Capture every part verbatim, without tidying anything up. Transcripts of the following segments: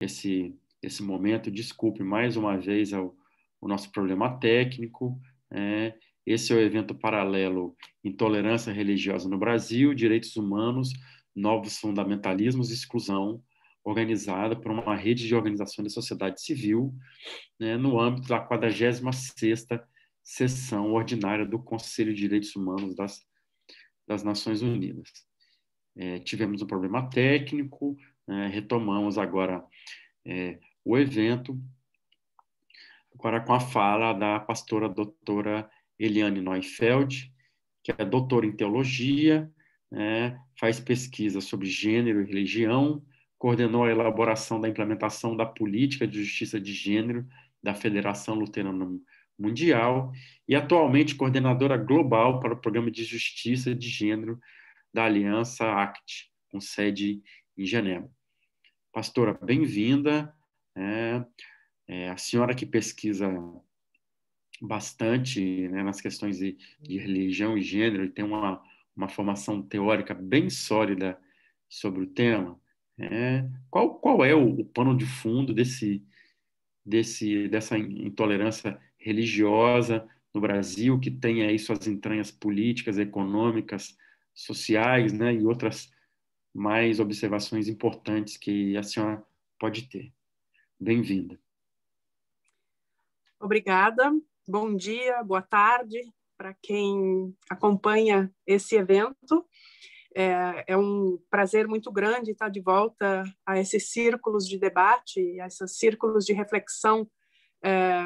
esse, esse momento. Desculpe mais uma vez o, o nosso problema técnico. É, esse é o evento paralelo Intolerância Religiosa no Brasil, Direitos Humanos, Novos Fundamentalismos e Exclusão, organizada por uma rede de organizações da sociedade civil, né, no âmbito da quadragésima sexta sessão ordinária do Conselho de Direitos Humanos das, das Nações Unidas. É, tivemos um problema técnico, é, retomamos agora é, o evento, agora com a fala da pastora doutora Eliane Neufeld, que é doutora em teologia, é, faz pesquisa sobre gênero e religião, coordenou a elaboração da implementação da política de justiça de gênero da Federação Luterana Mundial e atualmente coordenadora global para o Programa de Justiça de Gênero da Aliança ACT, com sede em Genebra. Pastora, bem-vinda. É, é, a senhora que pesquisa bastante, né, nas questões de, de religião e gênero e tem uma, uma formação teórica bem sólida sobre o tema. É, qual, qual é o, o pano de fundo desse, desse, dessa intolerância religiosa no Brasil, que tem aí suas entranhas políticas, econômicas, sociais, né, e outras mais observações importantes que a senhora pode ter? Bem-vinda. Obrigada. Bom dia, boa tarde para quem acompanha esse evento. É, é um prazer muito grande estar de volta a esses círculos de debate, a esses círculos de reflexão é,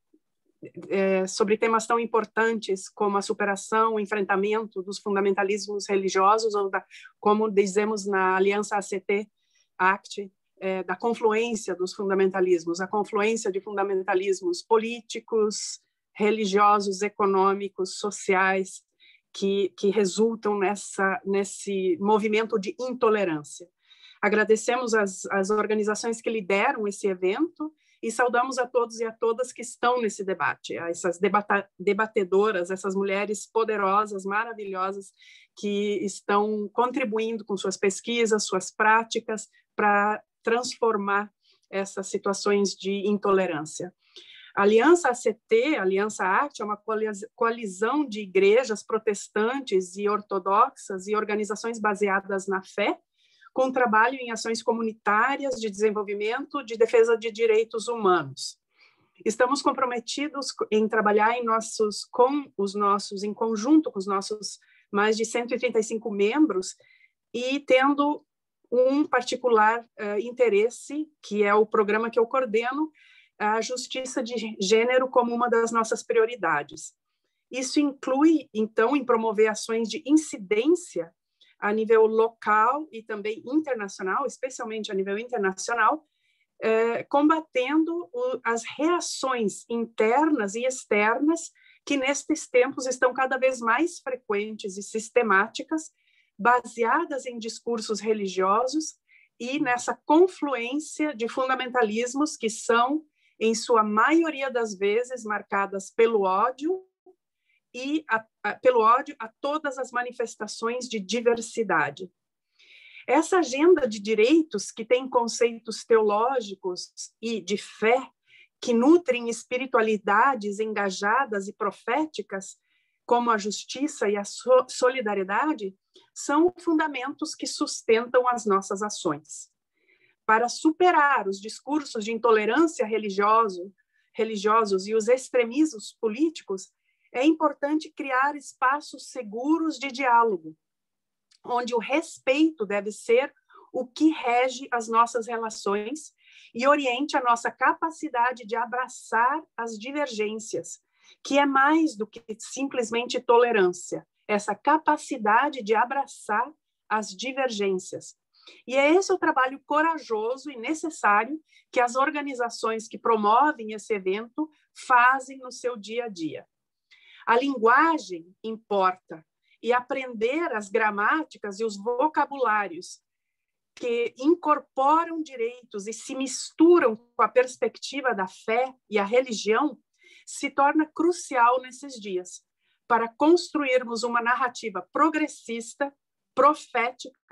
é, sobre temas tão importantes como a superação, o enfrentamento dos fundamentalismos religiosos, ou da, como dizemos na Aliança A C T, ACT, é, da confluência dos fundamentalismos, a confluência de fundamentalismos políticos, religiosos, econômicos, sociais, que, que resultam nessa, nesse movimento de intolerância. Agradecemos as, as organizações que lideram esse evento e saudamos a todos e a todas que estão nesse debate, essas debata, debatedoras, essas mulheres poderosas, maravilhosas, que estão contribuindo com suas pesquisas, suas práticas, para transformar essas situações de intolerância. A Aliança A C T, a Aliança ACT, é uma coalizão de igrejas protestantes e ortodoxas e organizações baseadas na fé, com trabalho em ações comunitárias de desenvolvimento, de defesa de direitos humanos. Estamos comprometidos em trabalhar em nossos, com os nossos, em conjunto com os nossos mais de cento e trinta e cinco membros e tendo um particular uh, interesse, que é o programa que eu coordeno, a justiça de gênero como uma das nossas prioridades. Isso inclui, então, em promover ações de incidência a nível local e também internacional, especialmente a nível internacional, eh, combatendo o, as reações internas e externas que, nestes tempos, estão cada vez mais frequentes e sistemáticas, baseadas em discursos religiosos e nessa confluência de fundamentalismos que são, em sua maioria das vezes, marcadas pelo ódio e a, a, pelo ódio a todas as manifestações de diversidade. Essa agenda de direitos, que tem conceitos teológicos e de fé, que nutrem espiritualidades engajadas e proféticas, como a justiça e a so- solidariedade, são fundamentos que sustentam as nossas ações. Para superar os discursos de intolerância religioso, religiosos e os extremismos políticos, é importante criar espaços seguros de diálogo, onde o respeito deve ser o que rege as nossas relações e oriente a nossa capacidade de abraçar as divergências, que é mais do que simplesmente tolerância, essa capacidade de abraçar as divergências. E é esse o trabalho corajoso e necessário que as organizações que promovem esse evento fazem no seu dia a dia. A linguagem importa, e aprender as gramáticas e os vocabulários que incorporam direitos e se misturam com a perspectiva da fé e a religião se torna crucial nesses dias, para construirmos uma narrativa progressista, profética,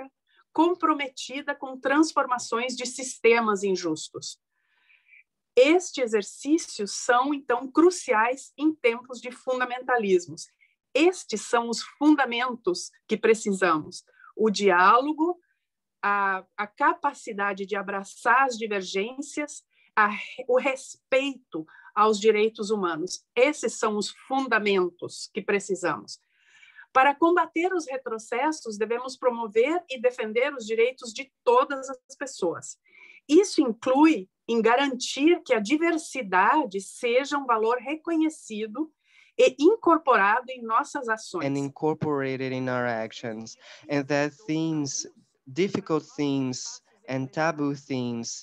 comprometida com transformações de sistemas injustos. Estes exercícios são, então, cruciais em tempos de fundamentalismos. Estes são os fundamentos que precisamos: o diálogo, a, a capacidade de abraçar as divergências, a, o respeito aos direitos humanos. Esses são os fundamentos que precisamos. Para combater os retrocessos, devemos promover e defender os direitos de todas as pessoas. Isso inclui em garantir que a diversidade seja um valor reconhecido e incorporado em nossas ações. And incorporated in our actions. And that things, difficult things and taboo things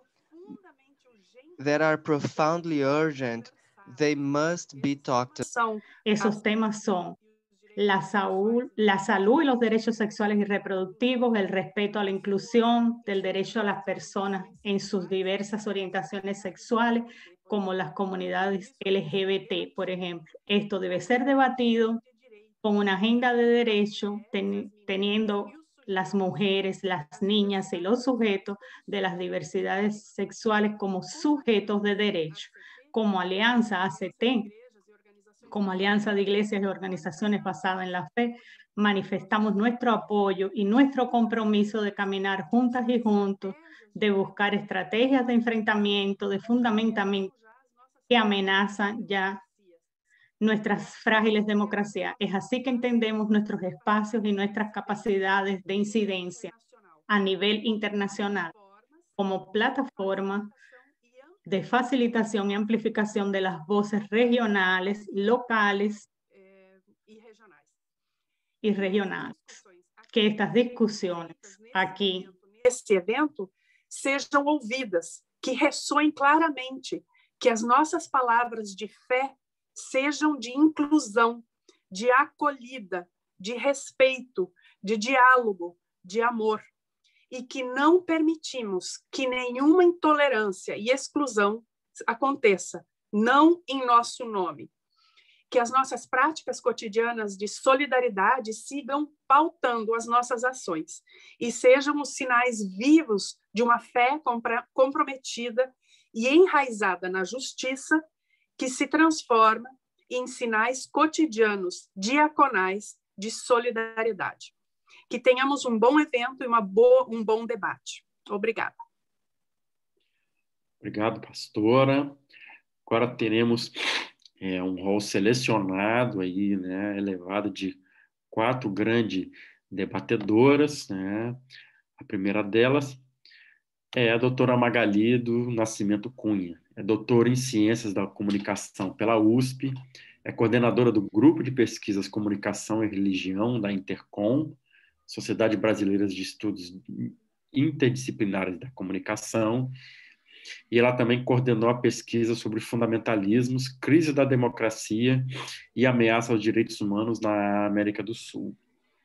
that are profoundly urgent, they must be talked about. Esos temas son la salud, la salud y los derechos sexuales y reproductivos, el respeto a la inclusión, del derecho a las personas en sus diversas orientaciones sexuales, como las comunidades L G B T, por ejemplo. Esto debe ser debatido con una agenda de derecho, ten, teniendo las mujeres, las niñas y los sujetos de las diversidades sexuales como sujetos de derecho, como Alianza A C T, como Alianza de Iglesias y Organizaciones Basadas en la Fe, manifestamos nuestro apoyo y nuestro compromiso de caminar juntas y juntos, de buscar estrategias de enfrentamiento, de fundamentamiento que amenazan ya nuestras frágiles democracias. Es así que entendemos nuestros espacios y nuestras capacidades de incidencia a nivel internacional como plataforma de facilitación y amplificación de las voces regionales, locales y regionales. Que estas discusiones aqui, este evento, sejam ouvidas, que ressoem claramente, que as nossas palavras de fé sejam de inclusão, de acolhida, de respeito, de diálogo, de amor, e que não permitimos que nenhuma intolerância e exclusão aconteça, não em nosso nome. Que as nossas práticas cotidianas de solidariedade sigam pautando as nossas ações e sejam os sinais vivos de uma fé comprometida e enraizada na justiça, que se transforma em sinais cotidianos, diaconais de solidariedade. Que tenhamos um bom evento e uma boa, um bom debate. Obrigada. Obrigado, pastora. Agora teremos é, um rol selecionado aí, né, elevado de quatro grandes debatedoras, né? A primeira delas é a doutora Magali do Nascimento Cunha. É doutora em Ciências da Comunicação pela U S P, é coordenadora do Grupo de Pesquisas Comunicação e Religião da Intercom, Sociedade Brasileira de Estudos Interdisciplinares da Comunicação, e ela também coordenou a pesquisa sobre fundamentalismos, crise da democracia e ameaça aos direitos humanos na América do Sul.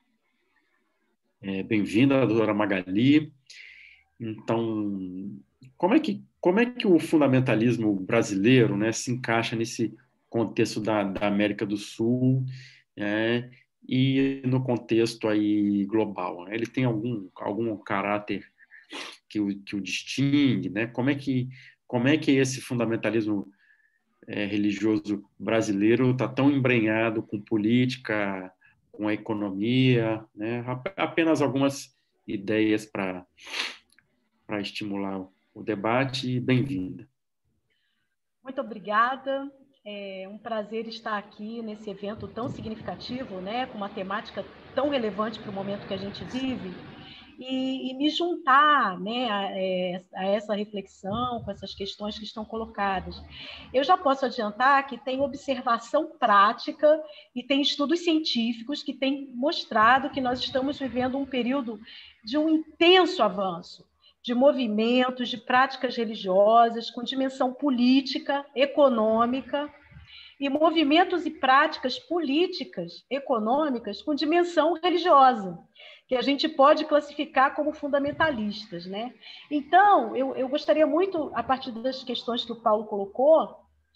É, bem-vinda, doutora Magali. Então, como é que, como é que o fundamentalismo brasileiro, né, se encaixa nesse contexto da, da América do Sul, é, e no contexto aí global, né? Ele tem algum, algum caráter que o, que o distingue, né? Como é que, como é que esse fundamentalismo é, religioso brasileiro está tão embrenhado com política, com a economia, né? Apenas algumas ideias para para estimular o debate. Bem-vinda. Muito obrigada. É um prazer estar aqui nesse evento tão significativo, né, com uma temática tão relevante para o momento que a gente vive, e, e me juntar, né, a, a essa reflexão, com essas questões que estão colocadas. Eu já posso adiantar que tem observação prática e tem estudos científicos que têm mostrado que nós estamos vivendo um período de um intenso avanço de movimentos, de práticas religiosas, com dimensão política, econômica, e movimentos e práticas políticas, econômicas, com dimensão religiosa, que a gente pode classificar como fundamentalistas, né? Então, eu, eu gostaria muito, a partir das questões que o Paulo colocou,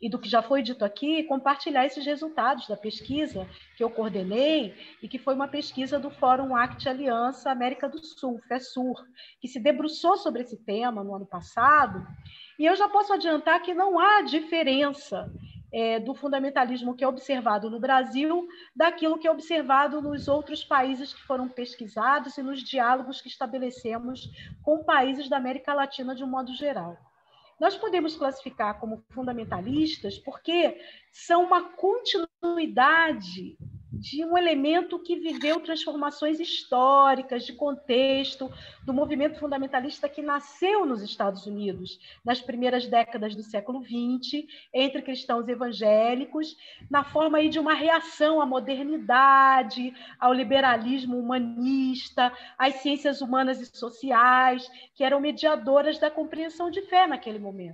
e do que já foi dito aqui, compartilhar esses resultados da pesquisa que eu coordenei e que foi uma pesquisa do Fórum Act Aliança América do Sul, FESUR, que se debruçou sobre esse tema no ano passado, e eu já posso adiantar que não há diferença é, do fundamentalismo que é observado no Brasil daquilo que é observado nos outros países que foram pesquisados e nos diálogos que estabelecemos com países da América Latina de um modo geral. Nós podemos classificar como fundamentalistas porque são uma continuidade de um elemento que viveu transformações históricas, de contexto, do movimento fundamentalista que nasceu nos Estados Unidos nas primeiras décadas do século vinte, entre cristãos evangélicos, na forma aí de uma reação à modernidade, ao liberalismo humanista, às ciências humanas e sociais, que eram mediadoras da compreensão de fé naquele momento.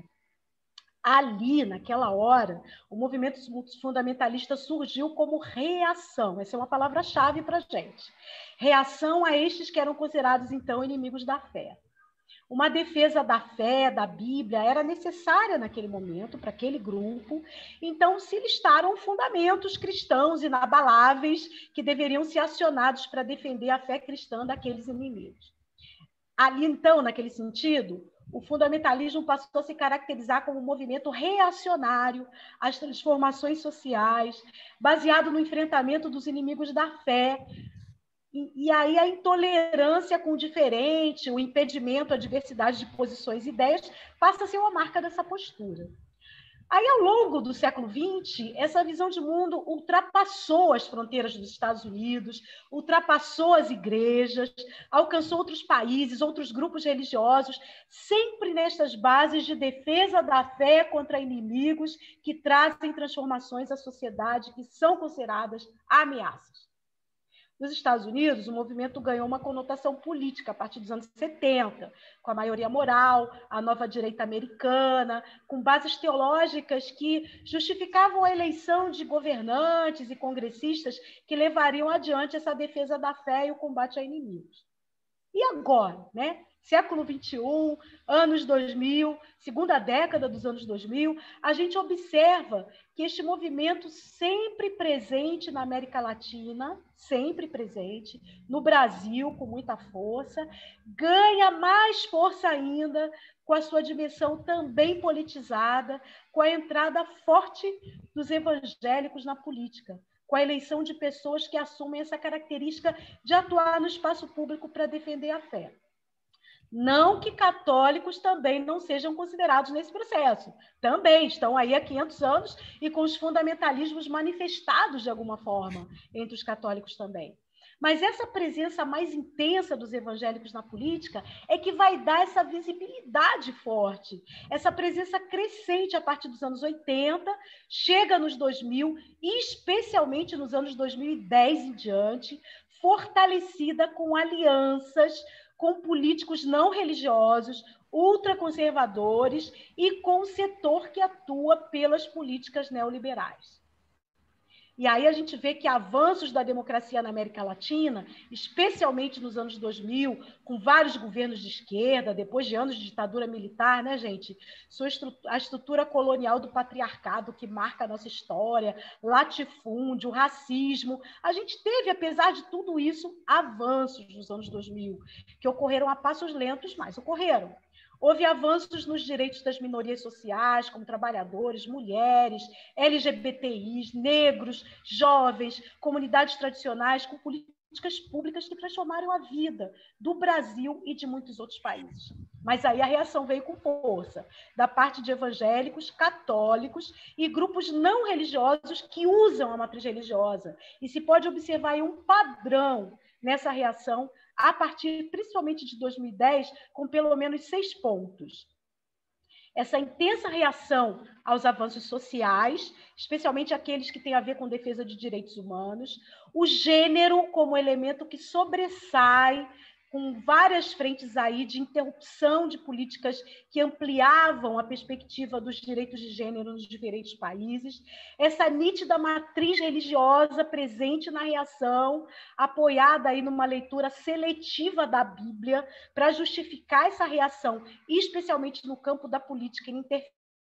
Ali, naquela hora, o movimento fundamentalista surgiu como reação. Essa é uma palavra-chave para a gente. Reação a estes que eram considerados, então, inimigos da fé. Uma defesa da fé, da Bíblia, era necessária naquele momento, para aquele grupo. Então, se listaram fundamentos cristãos inabaláveis que deveriam ser acionados para defender a fé cristã daqueles inimigos. Ali, então, naquele sentido, o fundamentalismo passou a se caracterizar como um movimento reacionário às transformações sociais, baseado no enfrentamento dos inimigos da fé. E, e aí a intolerância com o diferente, o impedimento à diversidade de posições e ideias, passa a ser uma marca dessa postura. Aí, ao longo do século vinte, essa visão de mundo ultrapassou as fronteiras dos Estados Unidos, ultrapassou as igrejas, alcançou outros países, outros grupos religiosos, sempre nestas bases de defesa da fé contra inimigos que trazem transformações à sociedade, que são consideradas ameaças. Nos Estados Unidos, o movimento ganhou uma conotação política a partir dos anos setenta, com a maioria moral, a nova direita americana, com bases teológicas que justificavam a eleição de governantes e congressistas que levariam adiante essa defesa da fé e o combate a inimigos. E agora, né? Século vinte e um, anos dois mil, segunda década dos anos dois mil, a gente observa que este movimento sempre presente na América Latina, sempre presente, no Brasil com muita força, ganha mais força ainda com a sua dimensão também politizada, com a entrada forte dos evangélicos na política, com a eleição de pessoas que assumem essa característica de atuar no espaço público para defender a fé. Não que católicos também não sejam considerados nesse processo. Também estão aí há quinhentos anos e com os fundamentalismos manifestados de alguma forma entre os católicos também. Mas essa presença mais intensa dos evangélicos na política é que vai dar essa visibilidade forte, essa presença crescente a partir dos anos oitenta, chega nos dois mil, e especialmente nos anos dois mil e dez em diante, fortalecida com alianças com políticos não religiosos, ultraconservadores e com o setor que atua pelas políticas neoliberais. E aí a gente vê que avanços da democracia na América Latina, especialmente nos anos dois mil, com vários governos de esquerda, depois de anos de ditadura militar, né, gente? A estrutura colonial do patriarcado que marca a nossa história, latifúndio, racismo. A gente teve, apesar de tudo isso, avanços nos anos dois mil, que ocorreram a passos lentos, mas ocorreram. Houve avanços nos direitos das minorias sociais, como trabalhadores, mulheres, L G B T Is, negros, jovens, comunidades tradicionais, com políticas públicas que transformaram a vida do Brasil e de muitos outros países. Mas aí a reação veio com força, da parte de evangélicos, católicos e grupos não religiosos que usam a matriz religiosa. E se pode observar aí um padrão nessa reação, a partir principalmente de dois mil e dez, com pelo menos seis pontos. Essa intensa reação aos avanços sociais, especialmente aqueles que têm a ver com defesa de direitos humanos, o gênero como elemento que sobressai, com várias frentes aí de interrupção de políticas que ampliavam a perspectiva dos direitos de gênero nos diferentes países, essa nítida matriz religiosa presente na reação, apoiada aí numa leitura seletiva da Bíblia para justificar essa reação, especialmente no campo da política e interferência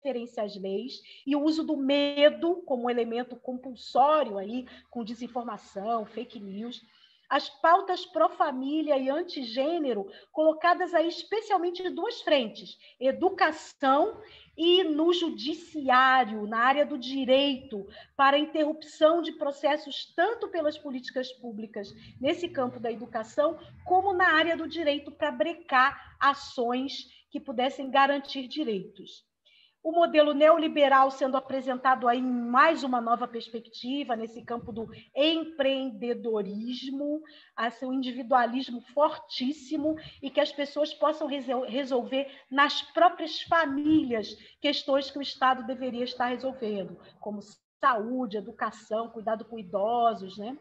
referência às leis e o uso do medo como elemento compulsório aí, com desinformação, fake news, as pautas pró-família e antigênero colocadas aí especialmente em duas frentes, educação e no judiciário, na área do direito, para interrupção de processos tanto pelas políticas públicas nesse campo da educação, como na área do direito para brecar ações que pudessem garantir direitos. O modelo neoliberal sendo apresentado aí em mais uma nova perspectiva, nesse campo do empreendedorismo, assim, um individualismo fortíssimo e que as pessoas possam resolver nas próprias famílias questões que o Estado deveria estar resolvendo, como saúde, educação, cuidado com idosos, né?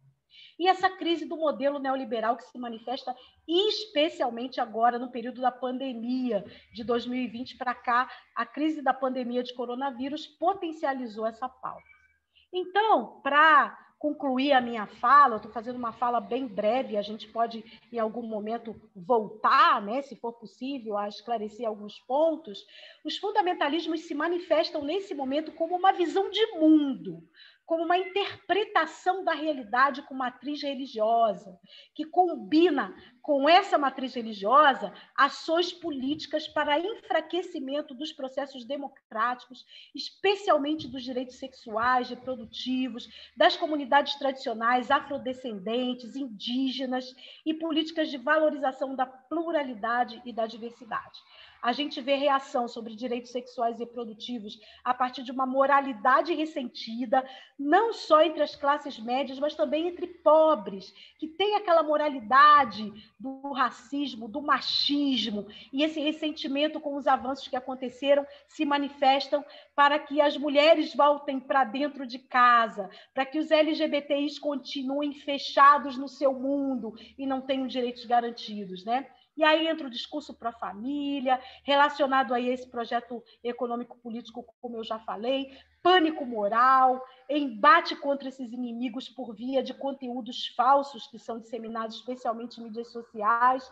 E essa crise do modelo neoliberal que se manifesta especialmente agora no período da pandemia de dois mil e vinte para cá, a crise da pandemia de coronavírus potencializou essa pauta. Então, para concluir a minha fala, eu estou fazendo uma fala bem breve, a gente pode em algum momento voltar, né, se for possível, a esclarecer alguns pontos. Os fundamentalismos se manifestam nesse momento como uma visão de mundo, como uma interpretação da realidade com matriz religiosa, que combina com essa matriz religiosa ações políticas para enfraquecimento dos processos democráticos, especialmente dos direitos sexuais, reprodutivos, das comunidades tradicionais, afrodescendentes, indígenas, e políticas de valorização da pluralidade e da diversidade. A gente vê reação sobre direitos sexuais e reprodutivos a partir de uma moralidade ressentida, não só entre as classes médias, mas também entre pobres, que tem aquela moralidade do racismo, do machismo, e esse ressentimento com os avanços que aconteceram se manifestam para que as mulheres voltem para dentro de casa, para que os L G B T Is continuem fechados no seu mundo e não tenham direitos garantidos, né? E aí entra o discurso pró-família, relacionado a esse projeto econômico-político, como eu já falei, pânico moral, embate contra esses inimigos por via de conteúdos falsos que são disseminados especialmente em mídias sociais,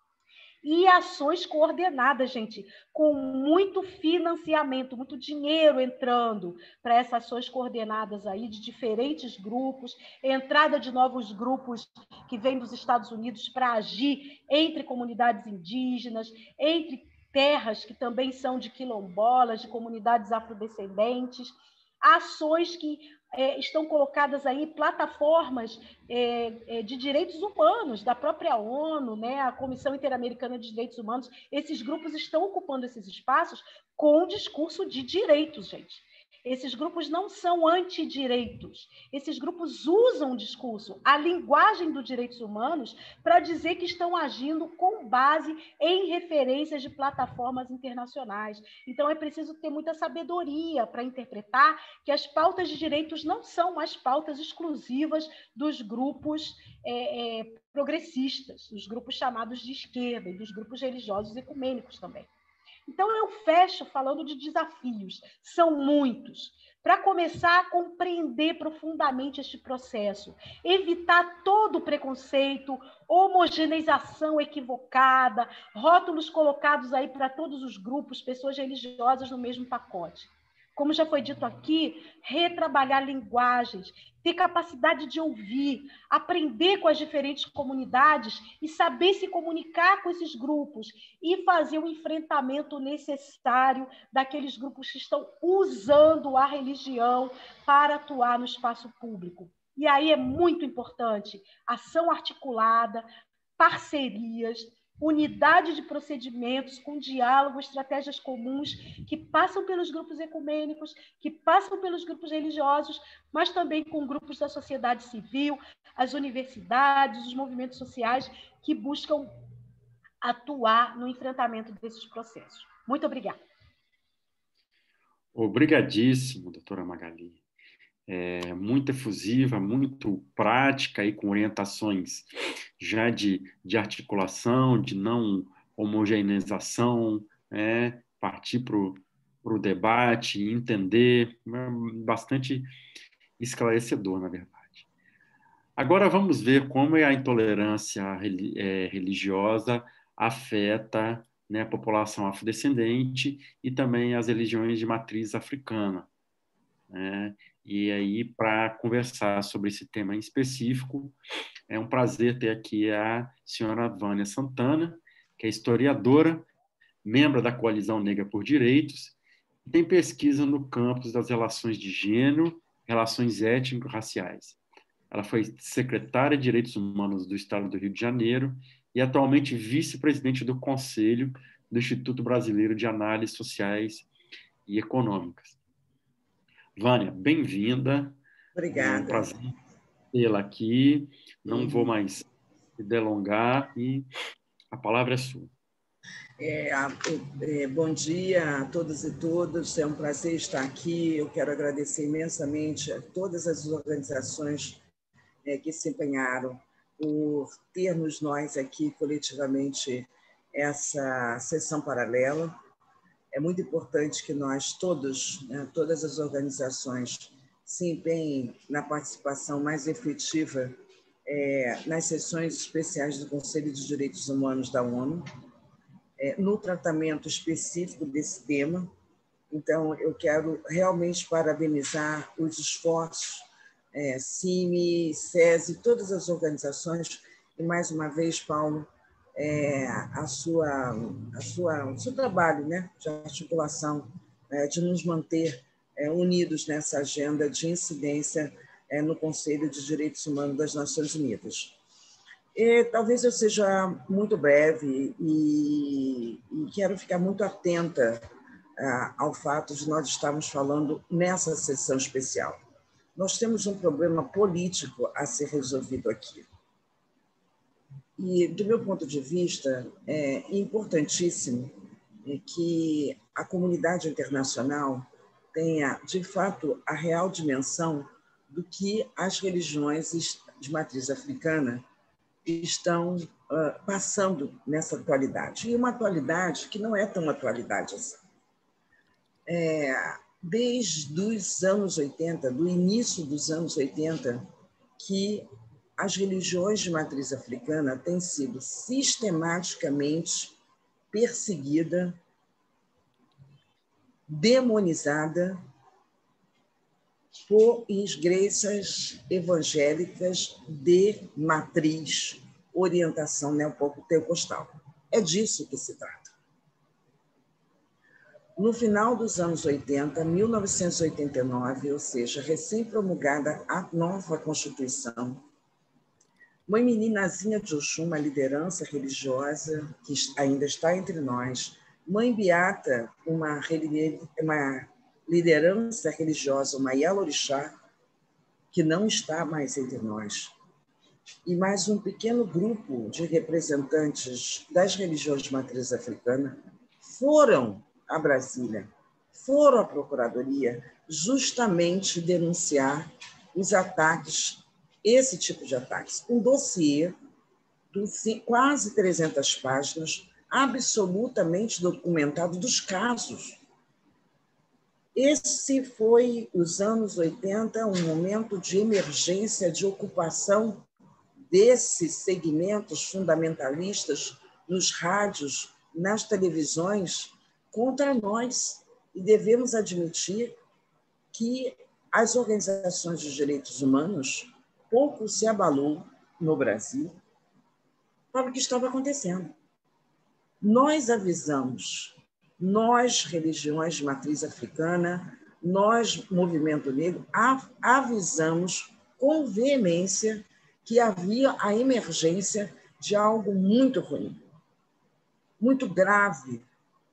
e ações coordenadas, gente, com muito financiamento, muito dinheiro entrando para essas ações coordenadas aí de diferentes grupos, entrada de novos grupos que vêm dos Estados Unidos para agir entre comunidades indígenas, entre terras que também são de quilombolas, de comunidades afrodescendentes, ações que é, estão colocadas aí em plataformas é, é, de direitos humanos, da própria ONU, né, a Comissão Interamericana de Direitos Humanos. Esses grupos estão ocupando esses espaços com um discurso de direitos, gente. Esses grupos não são antidireitos. Esses grupos usam o discurso, a linguagem dos direitos humanos, para dizer que estão agindo com base em referências de plataformas internacionais. Então, é preciso ter muita sabedoria para interpretar que as pautas de direitos não são mais pautas exclusivas dos grupos é, é, progressistas, dos grupos chamados de esquerda e dos grupos religiosos ecumênicos também. Então, eu fecho falando de desafios, são muitos. Para começar a compreender profundamente este processo, evitar todo o preconceito, homogeneização equivocada, rótulos colocados aí para todos os grupos, pessoas religiosas no mesmo pacote. Como já foi dito aqui, retrabalhar linguagens, ter capacidade de ouvir, aprender com as diferentes comunidades e saber se comunicar com esses grupos e fazer o enfrentamento necessário daqueles grupos que estão usando a religião para atuar no espaço público. E aí é muito importante ação articulada, parcerias, unidade de procedimentos, com diálogo, estratégias comuns que passam pelos grupos ecumênicos, que passam pelos grupos religiosos, mas também com grupos da sociedade civil, as universidades, os movimentos sociais que buscam atuar no enfrentamento desses processos. Muito obrigada. Obrigadíssimo, doutora Magali. É, muito efusiva, muito prática e com orientações já de, de articulação, de não homogeneização, é, partir para o debate, entender, bastante esclarecedor, na verdade. Agora vamos ver como a intolerância religiosa afeta né, a população afrodescendente e também as religiões de matriz africana. Né? E aí, para conversar sobre esse tema em específico, é um prazer ter aqui a senhora Vânia Santana, que é historiadora, membro da Coalizão Negra por Direitos, e tem pesquisa no campo das relações de gênero, relações étnico-raciais. Ela foi secretária de Direitos Humanos do Estado do Rio de Janeiro e atualmente vice-presidente do Conselho do Instituto Brasileiro de Análises Sociais e Econômicas. Vânia, bem-vinda. Obrigada. É um prazer tê-la aqui. Não uhum. vou mais me delongar e a palavra é sua. É, é, bom dia a todos e todas. É um prazer estar aqui. Eu quero agradecer imensamente a todas as organizações é, que se empenharam por termos nós aqui coletivamente essa sessão paralela. É muito importante que nós todos, né, todas as organizações, se empenhem na participação mais efetiva é, nas sessões especiais do Conselho de Direitos Humanos da ONU, é, no tratamento específico desse tema. Então, eu quero realmente parabenizar os esforços, é, CIMI, SESI, todas as organizações, e mais uma vez, Paulo, É, a sua, a sua, o seu trabalho, né, de articulação, é, de nos manter é, unidos nessa agenda de incidência é, no Conselho de Direitos Humanos das Nações Unidas. E, talvez eu seja muito breve e, e quero ficar muito atenta a, ao fato de nós estarmos falando nessa sessão especial. Nós temos um problema político a ser resolvido aqui. E, do meu ponto de vista, é importantíssimo que a comunidade internacional tenha, de fato, a real dimensão do que as religiões de matriz africana estão uh, passando nessa atualidade. E uma atualidade que não é tão atualidade assim. É, desde os anos oitenta, do início dos anos oitenta, que as religiões de matriz africana têm sido sistematicamente perseguida, demonizada por igrejas evangélicas de matriz, orientação neopentecostal. É disso que se trata. No final dos anos oitenta, mil novecentos e oitenta e nove, ou seja, recém-promulgada a nova Constituição, Mãe Meninazinha de Oxum, uma liderança religiosa que ainda está entre nós, Mãe Beata, uma, uma liderança religiosa, uma Yalorixá, que não está mais entre nós, e mais um pequeno grupo de representantes das religiões de matriz africana foram a Brasília, foram à Procuradoria justamente denunciar os ataques, esse tipo de ataques. Um dossiê de quase trezentas páginas, absolutamente documentado dos casos. Esse foi, os anos oitenta, um momento de emergência, de ocupação desses segmentos fundamentalistas nos rádios, nas televisões, contra nós. E devemos admitir que as organizações de direitos humanos pouco se abalou no Brasil para o que estava acontecendo. Nós avisamos, nós, religiões de matriz africana, nós, movimento negro, avisamos com veemência que havia a emergência de algo muito ruim, muito grave,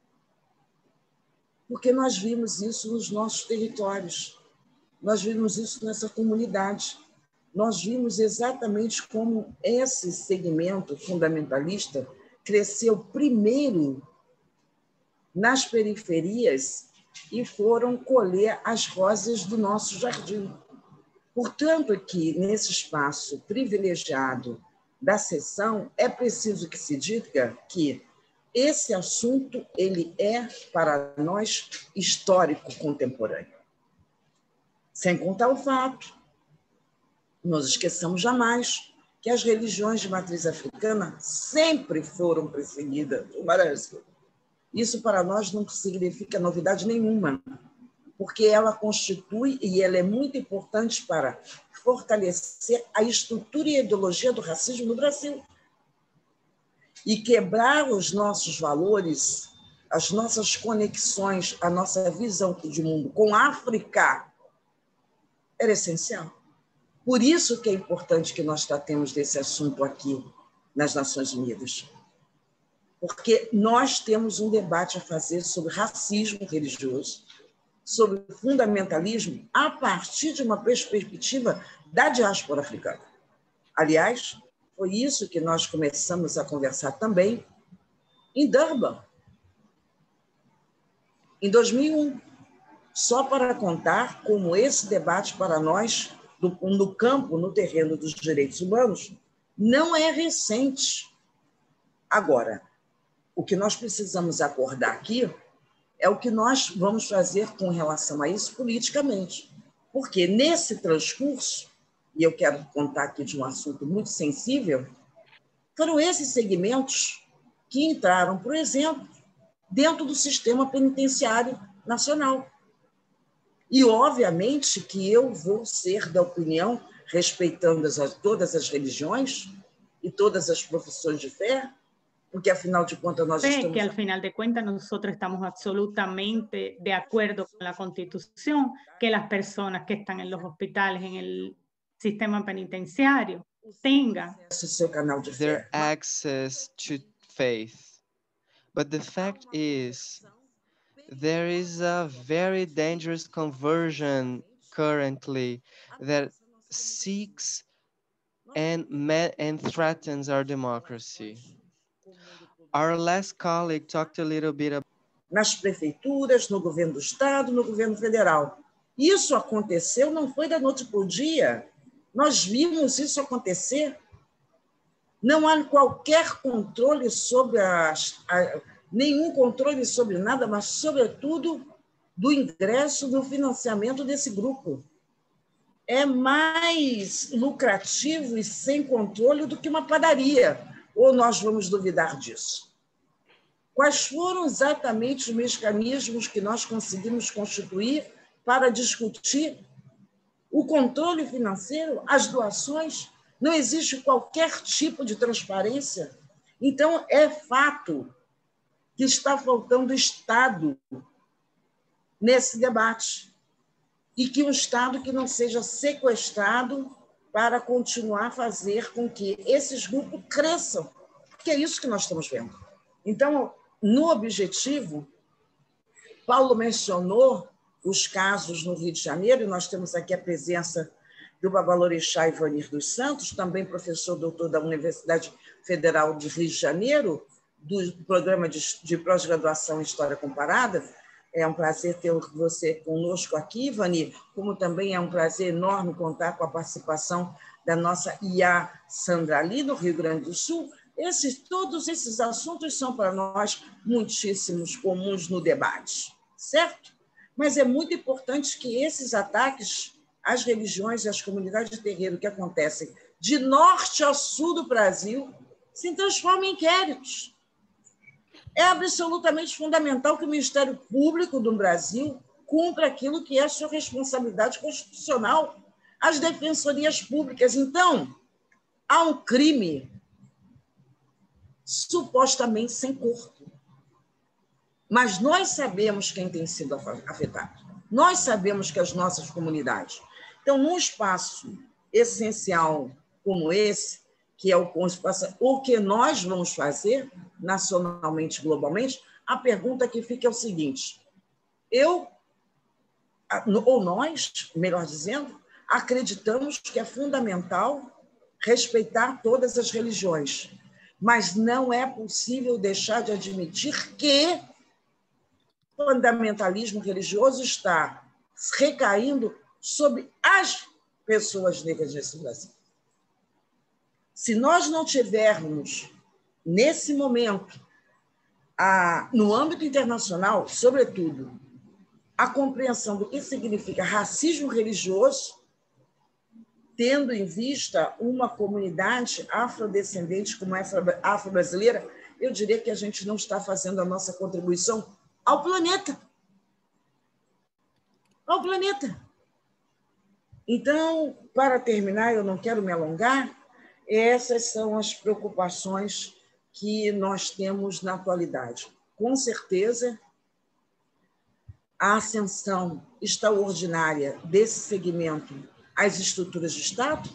porque nós vimos isso nos nossos territórios, nós vimos isso nessa comunidade. Nós vimos exatamente como esse segmento fundamentalista cresceu primeiro nas periferias e foram colher as rosas do nosso jardim. Portanto, aqui, nesse espaço privilegiado da sessão, é preciso que se diga que esse assunto ele é, para nós, histórico contemporâneo. Sem contar o fato, nós esqueçamos jamais que as religiões de matriz africana sempre foram perseguidas no Brasil. isso para nós não significa novidade nenhuma, porque ela constitui e ela é muito importante para fortalecer a estrutura e a ideologia do racismo no Brasil e quebrar os nossos valores, as nossas conexões, a nossa visão de mundo com a África era essencial. Por isso que é importante que nós tratemos desse assunto aqui nas Nações Unidas, porque nós temos um debate a fazer sobre racismo religioso, sobre fundamentalismo, a partir de uma perspectiva da diáspora africana. Aliás, foi isso que nós começamos a conversar também em Durban, em dois mil e um, só para contar como esse debate para nós, no campo, no terreno dos direitos humanos, não é recente. Agora, o que nós precisamos acordar aqui é o que nós vamos fazer com relação a isso politicamente. Porque nesse transcurso, e eu quero contar aqui de um assunto muito sensível, foram esses segmentos que entraram, por exemplo, dentro do sistema penitenciário nacional. E, obviamente, que eu vou ser da opinião, respeitando as, todas as religiões e todas as profissões de fé, porque, afinal de contas, nós estamos... que, al final de cuentas, nosotros estamos absolutamente de acuerdo con la Constitución, que las personas que están en los hospitales, en el sistema penitenciario, tengan their access to faith. But the fact is, there is a very dangerous conversion currently that seeks and, and threatens our democracy. Our last colleague talked a little bit about... Nas prefeituras, no governo do Estado, no governo federal. Isso aconteceu, não foi da noite para o dia. Nós vimos isso acontecer. Não há qualquer controle sobre as... A, nenhum controle sobre nada, mas, sobretudo, do ingresso, do financiamento desse grupo. É mais lucrativo e sem controle do que uma padaria. Ou nós vamos duvidar disso? Quais foram exatamente os mecanismos que nós conseguimos constituir para discutir o controle financeiro, as doações? Não existe qualquer tipo de transparência. Então, é fato que está faltando Estado nesse debate e que um Estado que não seja sequestrado para continuar a fazer com que esses grupos cresçam, porque é isso que nós estamos vendo. Então, no objetivo, Paulo mencionou os casos no Rio de Janeiro, e nós temos aqui a presença do Babalorixá Ivanir dos Santos, também professor doutor da Universidade Federal de Rio de Janeiro, do programa de, de pós-graduação em História Comparada. É um prazer ter você conosco aqui, Ivanir, como também é um prazer enorme contar com a participação da nossa I A Sandra Ali, no Rio Grande do Sul. Esses, todos esses assuntos são para nós muitíssimos comuns no debate, certo? Mas é muito importante que esses ataques às religiões e às comunidades de terreiro que acontecem de norte a sul do Brasil se transformem em inquéritos. É absolutamente fundamental que o Ministério Público do Brasil cumpra aquilo que é a sua responsabilidade constitucional, as defensorias públicas. Então, há um crime supostamente sem corpo. Mas nós sabemos quem tem sido afetado. Nós sabemos que as nossas comunidades. Então, num espaço essencial como esse, que é o, o que nós vamos fazer nacionalmente, globalmente, a pergunta que fica é o seguinte: eu, ou nós, melhor dizendo, acreditamos que é fundamental respeitar todas as religiões, mas não é possível deixar de admitir que o fundamentalismo religioso está recaindo sobre as pessoas negras nesse Brasil. Se nós não tivermos, nesse momento, a, no âmbito internacional, sobretudo, a compreensão do que significa racismo religioso, tendo em vista uma comunidade afrodescendente como a afro-brasileira, eu diria que a gente não está fazendo a nossa contribuição ao planeta. Ao planeta. Então, para terminar, eu não quero me alongar, essas são as preocupações que nós temos na atualidade. Com certeza, a ascensão extraordinária desse segmento às estruturas de Estado,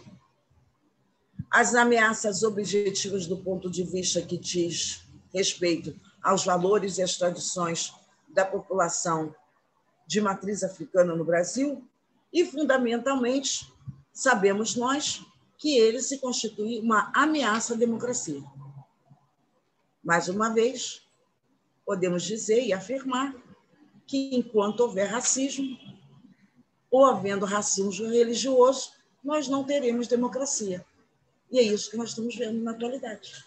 as ameaças objetivas do ponto de vista que diz respeito aos valores e às tradições da população de matriz africana no Brasil e, fundamentalmente, sabemos nós que ele se constitui uma ameaça à democracia. Mais uma vez, podemos dizer e afirmar que, enquanto houver racismo, ou havendo racismo religioso, nós não teremos democracia. E é isso que nós estamos vendo na atualidade.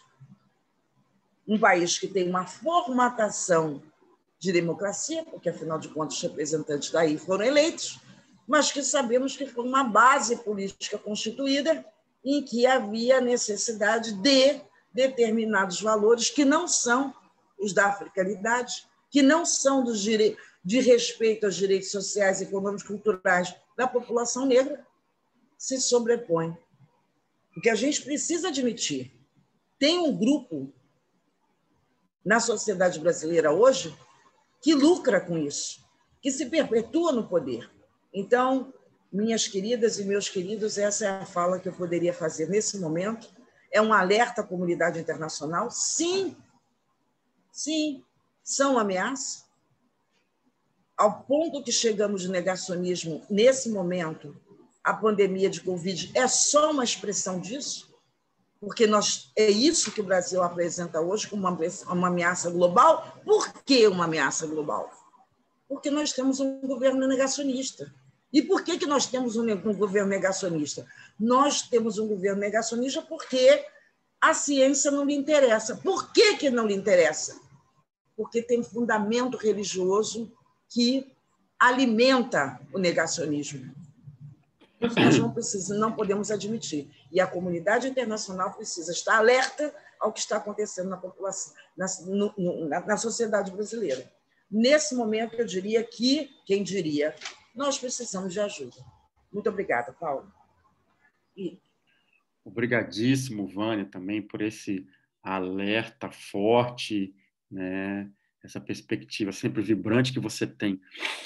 Um país que tem uma formatação de democracia, porque, afinal de contas, os representantes daí foram eleitos, mas que sabemos que foi uma base política constituída em que havia necessidade de determinados valores que não são os da africanidade, que não são dos dire... de respeito aos direitos sociais, econômicos e culturais da população negra, se sobrepõem. O que a gente precisa admitir, tem um grupo na sociedade brasileira hoje que lucra com isso, que se perpetua no poder. Então, minhas queridas e meus queridos, essa é a fala que eu poderia fazer nesse momento. É um alerta à comunidade internacional. Sim, sim, são ameaças. Ao ponto que chegamos de negacionismo nesse momento, a pandemia de Covid é só uma expressão disso, porque nós, é isso que o Brasil apresenta hoje como uma, uma ameaça global. Por que uma ameaça global? Porque nós temos um governo negacionista. E por que, que nós temos um, um governo negacionista? Nós temos um governo negacionista porque a ciência não lhe interessa. Por que, que não lhe interessa? Porque tem fundamento religioso que alimenta o negacionismo. Nós não precisamos, não podemos admitir. E a comunidade internacional precisa estar alerta ao que está acontecendo na população, na, no, na, na sociedade brasileira. Nesse momento, eu diria que, quem diria, nós precisamos de ajuda. Muito obrigada, Paulo. E... Obrigadíssimo, Vânia, também por esse alerta forte, né? Essa perspectiva sempre vibrante que você tem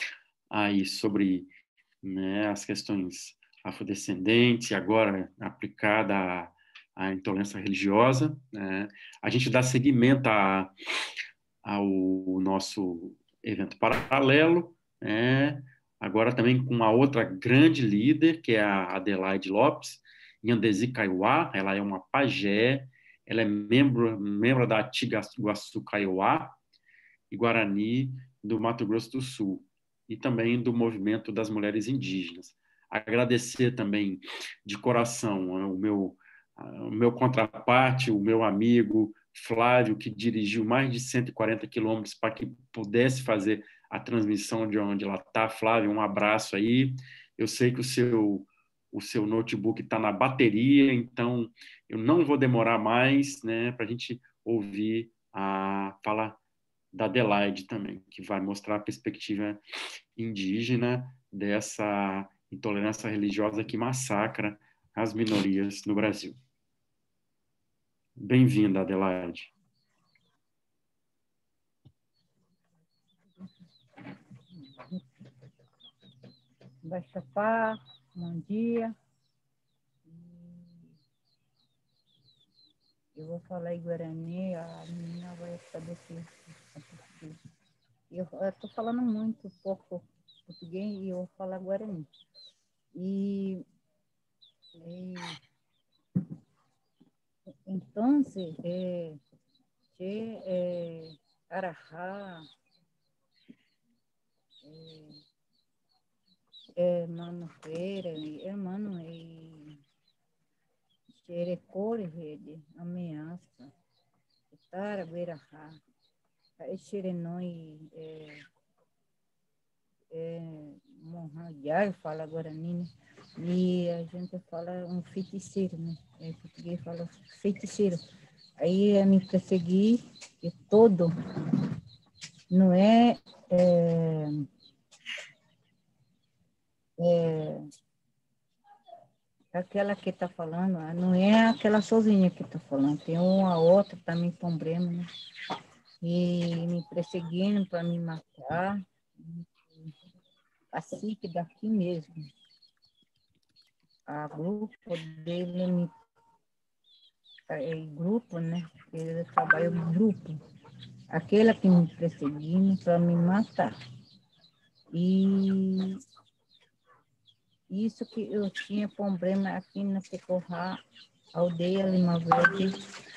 aí sobre, né, as questões afrodescendentes, agora aplicada à, à intolerância religiosa, né? A gente dá seguimento a, ao nosso evento paralelo, né? Agora também com uma outra grande líder, que é a Adelaide Lopes, Nyandezi Kaiowá. Ela é uma pajé, ela é membro, membro da Atigaçu Kaiowá e Guarani do Mato Grosso do Sul, e também do movimento das mulheres indígenas. Agradecer também de coração o meu, o meu contraparte, o meu amigo Flávio, que dirigiu mais de cento e quarenta quilômetros para que pudesse fazer a transmissão de onde ela está. Flávio, um abraço aí. Eu sei que o seu, o seu notebook está na bateria, então eu não vou demorar mais, né, para a gente ouvir a fala da Adelaide também, que vai mostrar a perspectiva indígena dessa intolerância religiosa que massacra as minorias no Brasil. Bem-vinda, Adelaide. Baixapá, bom dia. Eu vou falar em Guarani, a menina vai saber se é português. Eu estou falando muito pouco português e eu vou falar Guarani. E, e então, é, é, Arahá, é, é Mano Feira, é Mano, e Xerecore, rede, ameaça, Tara, Beirahá, Xerenoi, é, é, Monradiar, fala Guarani, né? E a gente fala um feiticeiro, né? Em português fala feiticeiro. aí é me perseguir e todo, não é, é, é aquela que está falando, não é aquela sozinha que está falando, tem uma outra também problema, né? E me perseguindo para me matar, assim que daqui mesmo. A grupo dele me é, grupo, né? Ele trabalha em grupo. Aquela que me perseguindo para me matar. E isso que eu tinha problema aqui na Pecorrá, aldeia Lima Verde,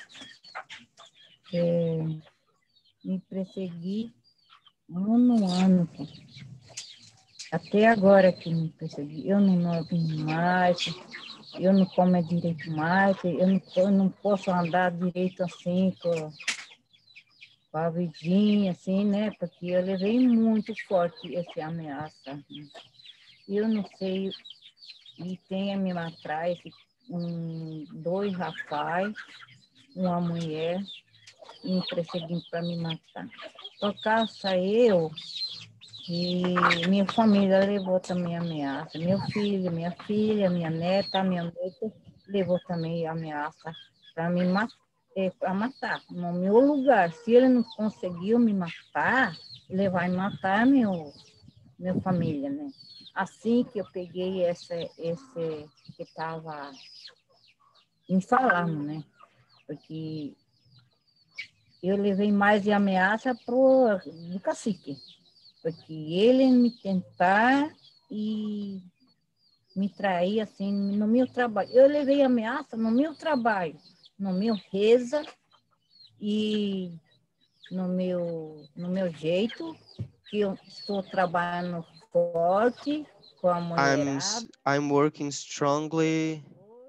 é, me persegui um ano. Até agora que me persegui. Eu não novo mais, eu não como direito mais, eu não, eu não posso andar direito assim com, com a vidinha, assim, né? Porque eu levei muito forte essa ameaça. Eu não sei, e tem a me atrás um, dois rapazes, uma mulher, me perseguindo para me matar. Por causa eu, e minha família levou também ameaça. Meu filho, minha filha, minha neta, minha neta levou também ameaça para me matar, é, para matar no meu lugar. Se ele não conseguiu me matar, ele vai matar meu minha família, né? Assim que eu peguei esse esse que estava me falando, né? Porque eu levei mais de ameaça pro do cacique. Porque ele me tentar e me trair assim no meu trabalho. Eu levei ameaça no meu trabalho, no meu reza e no meu, no meu jeito, que eu estou trabalhando forte com a I'm mulherada. I'm working strongly.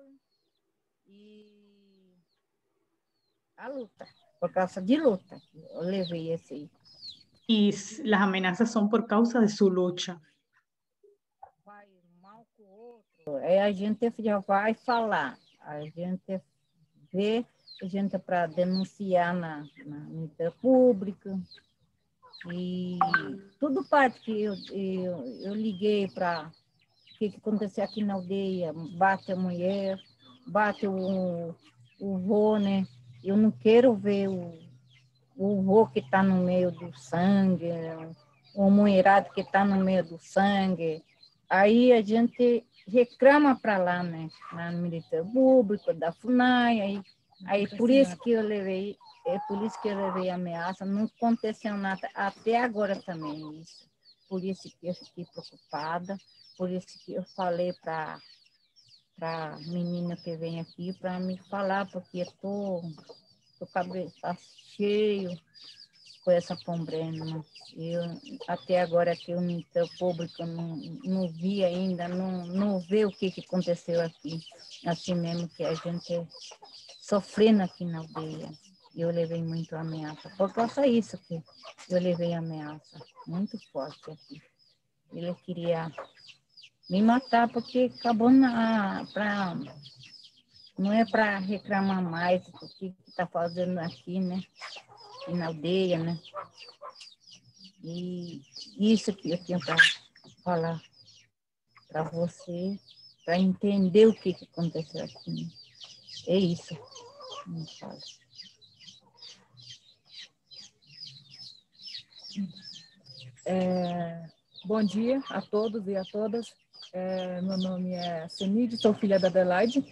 E a luta, por causa de luta, eu levei esse. Y las amenazas son por causa de su lucha. É, a gente já vai falar, a gente vê, a gente para denunciar na, na mídia pública, e tudo parte que eu, eu, eu liguei para o que, que aconteceu aqui na aldeia, bate a mulher, bate o, o vô, né? Eu não quero ver o, o vô que está no meio do sangue, o mulherado que está no meio do sangue. Aí a gente reclama para lá, né? Na Ministério Público, da FUNAI, aí, aí por isso que eu levei, é por isso que eu levei ameaça, não aconteceu nada, até agora também isso. Por isso que eu fiquei preocupada, por isso que eu falei para a menina que vem aqui para me falar, porque eu tô, tô cabeça cheio com essa problema. Eu, até agora que o Ministério Público não, não vi ainda, não, não vê o que, que aconteceu aqui. Assim mesmo que a gente sofrendo aqui na aldeia. Eu levei muito ameaça. Por causa disso que eu levei ameaça muito forte aqui. Ele queria me matar porque acabou na... Pra, não é para reclamar mais do que está fazendo aqui, né? E na aldeia, né? E isso que eu tenho para falar para você, para entender o que, que aconteceu aqui. Né? É isso. Não fala. É, bom dia a todos e a todas. É, meu nome é Senide, sou filha da Adelaide.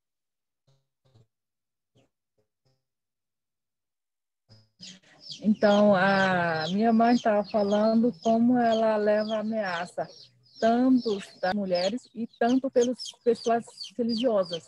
Então, a minha mãe estava falando como ela leva ameaça, tanto das mulheres e tanto pelas pessoas religiosas.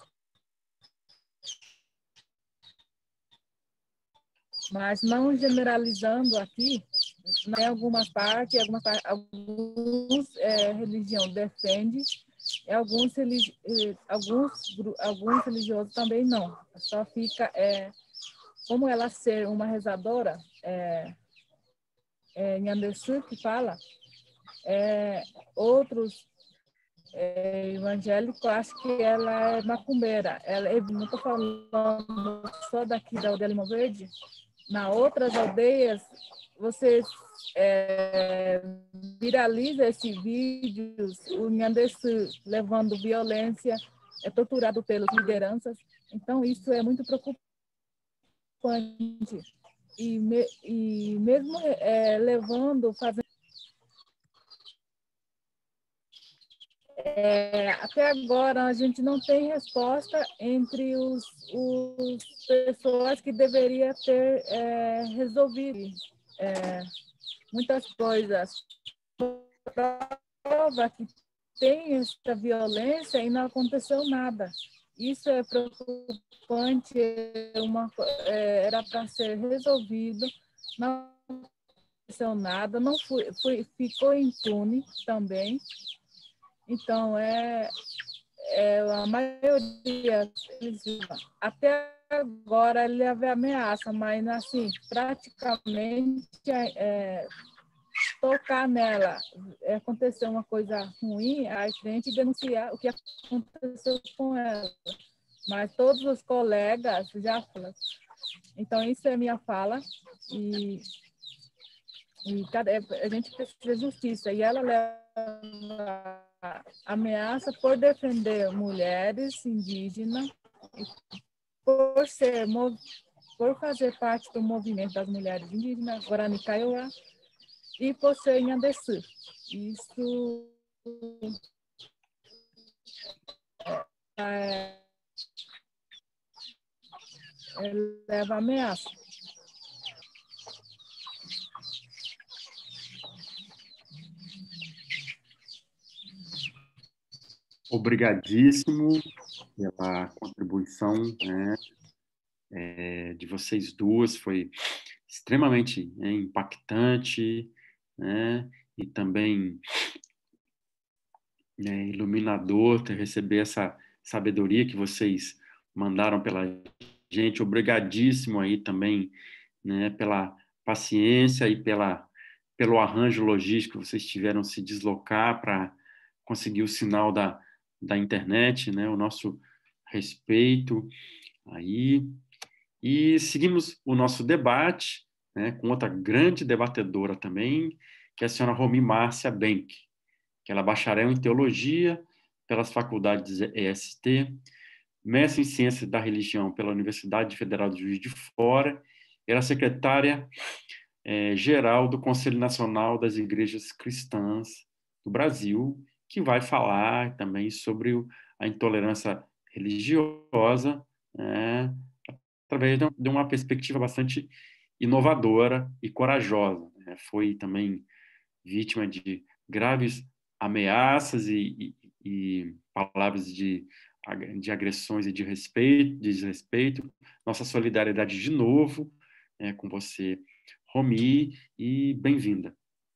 Mas não generalizando aqui, em algumas partes, algumas, alguns é, religião defende, e alguns, religi alguns, alguns religiosos também não. Só fica, é, como ela ser uma rezadora, é, é, Nhandesu que fala, é, outros é, evangélico, acho que ela é macumbeira. Ela, eu não estou falando só daqui da aldeia Lima Verde. Na outras aldeias, vocês é, viraliza esses vídeos, o Nhandessu levando violência, é torturado pelas lideranças. Então, isso é muito preocupante. E, me, e mesmo é, levando, fazendo... É, até agora, a gente não tem resposta entre os, os pessoas que deveria ter é, resolvido é, muitas coisas. Prova que tem essa violência e não aconteceu nada. Isso é preocupante, uma, é, era para ser resolvido, não aconteceu nada, não foi, foi, ficou impune também. Então, é, é a maioria, eles, até agora, ele havia ameaça, mas, assim, praticamente, é, tocar nela, aconteceu uma coisa ruim, a gente denunciar o que aconteceu com ela. Mas todos os colegas já falam. Então, isso é a minha fala. E, e cada, a gente precisa de justiça. E ela leva ameaça por defender mulheres indígenas, por, ser, por fazer parte do movimento das mulheres indígenas, Guarani Kaiowá, e por ser Nhandessu. Isso é, é, leva ameaça. Obrigadíssimo pela contribuição, né, é, de vocês duas, foi extremamente, né, impactante, né, e também, né, iluminador ter receber essa sabedoria que vocês mandaram pela gente. Obrigadíssimo aí também, né, pela paciência e pela, pelo arranjo logístico que vocês tiveram se deslocar para conseguir o sinal da, da internet, né, o nosso respeito aí. E seguimos o nosso debate, né, com outra grande debatedora também, que é a senhora Romi Márcia Benck, que ela é bacharel em Teologia pelas faculdades E S T, mestre em Ciências da Religião pela Universidade Federal de Juiz de Fora, era secretária eh, geral do Conselho Nacional das Igrejas Cristãs do Brasil, que vai falar também sobre o, a intolerância religiosa, né, através de uma perspectiva bastante inovadora e corajosa. Né? Foi também vítima de graves ameaças e, e, e palavras de, de agressões e de respeito, de desrespeito. Nossa solidariedade de novo, né, com você, Romi, e bem-vinda.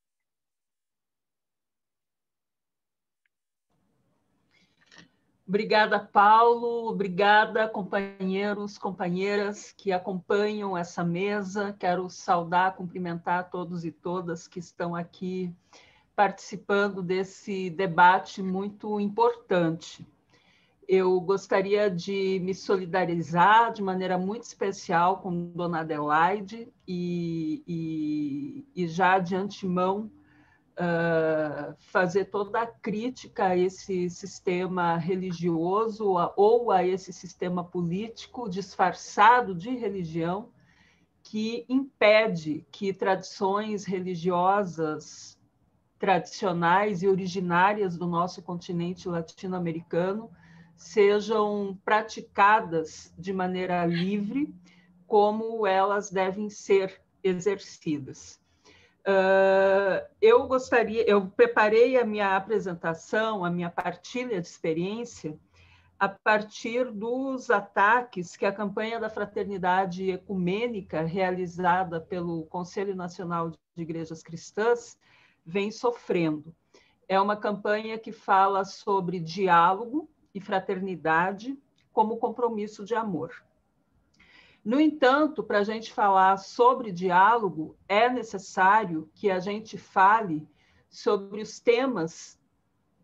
Obrigada, Paulo. Obrigada, companheiros, companheiras que acompanham essa mesa. Quero saudar, cumprimentar todos e todas que estão aqui participando desse debate muito importante. Eu gostaria de me solidarizar de maneira muito especial com Dona Adelaide e, e, e já de antemão Uh, fazer toda a crítica a esse sistema religioso a, ou a esse sistema político disfarçado de religião que impede que tradições religiosas tradicionais e originárias do nosso continente latino-americano sejam praticadas de maneira livre, como elas devem ser exercidas. Uh, eu gostaria, eu preparei a minha apresentação, a minha partilha de experiência, a partir dos ataques que a campanha da Fraternidade Ecumênica, realizada pelo Conselho Nacional de Igrejas Cristãs, vem sofrendo. É uma campanha que fala sobre diálogo e fraternidade como compromisso de amor. No entanto, para a gente falar sobre diálogo, é necessário que a gente fale sobre os temas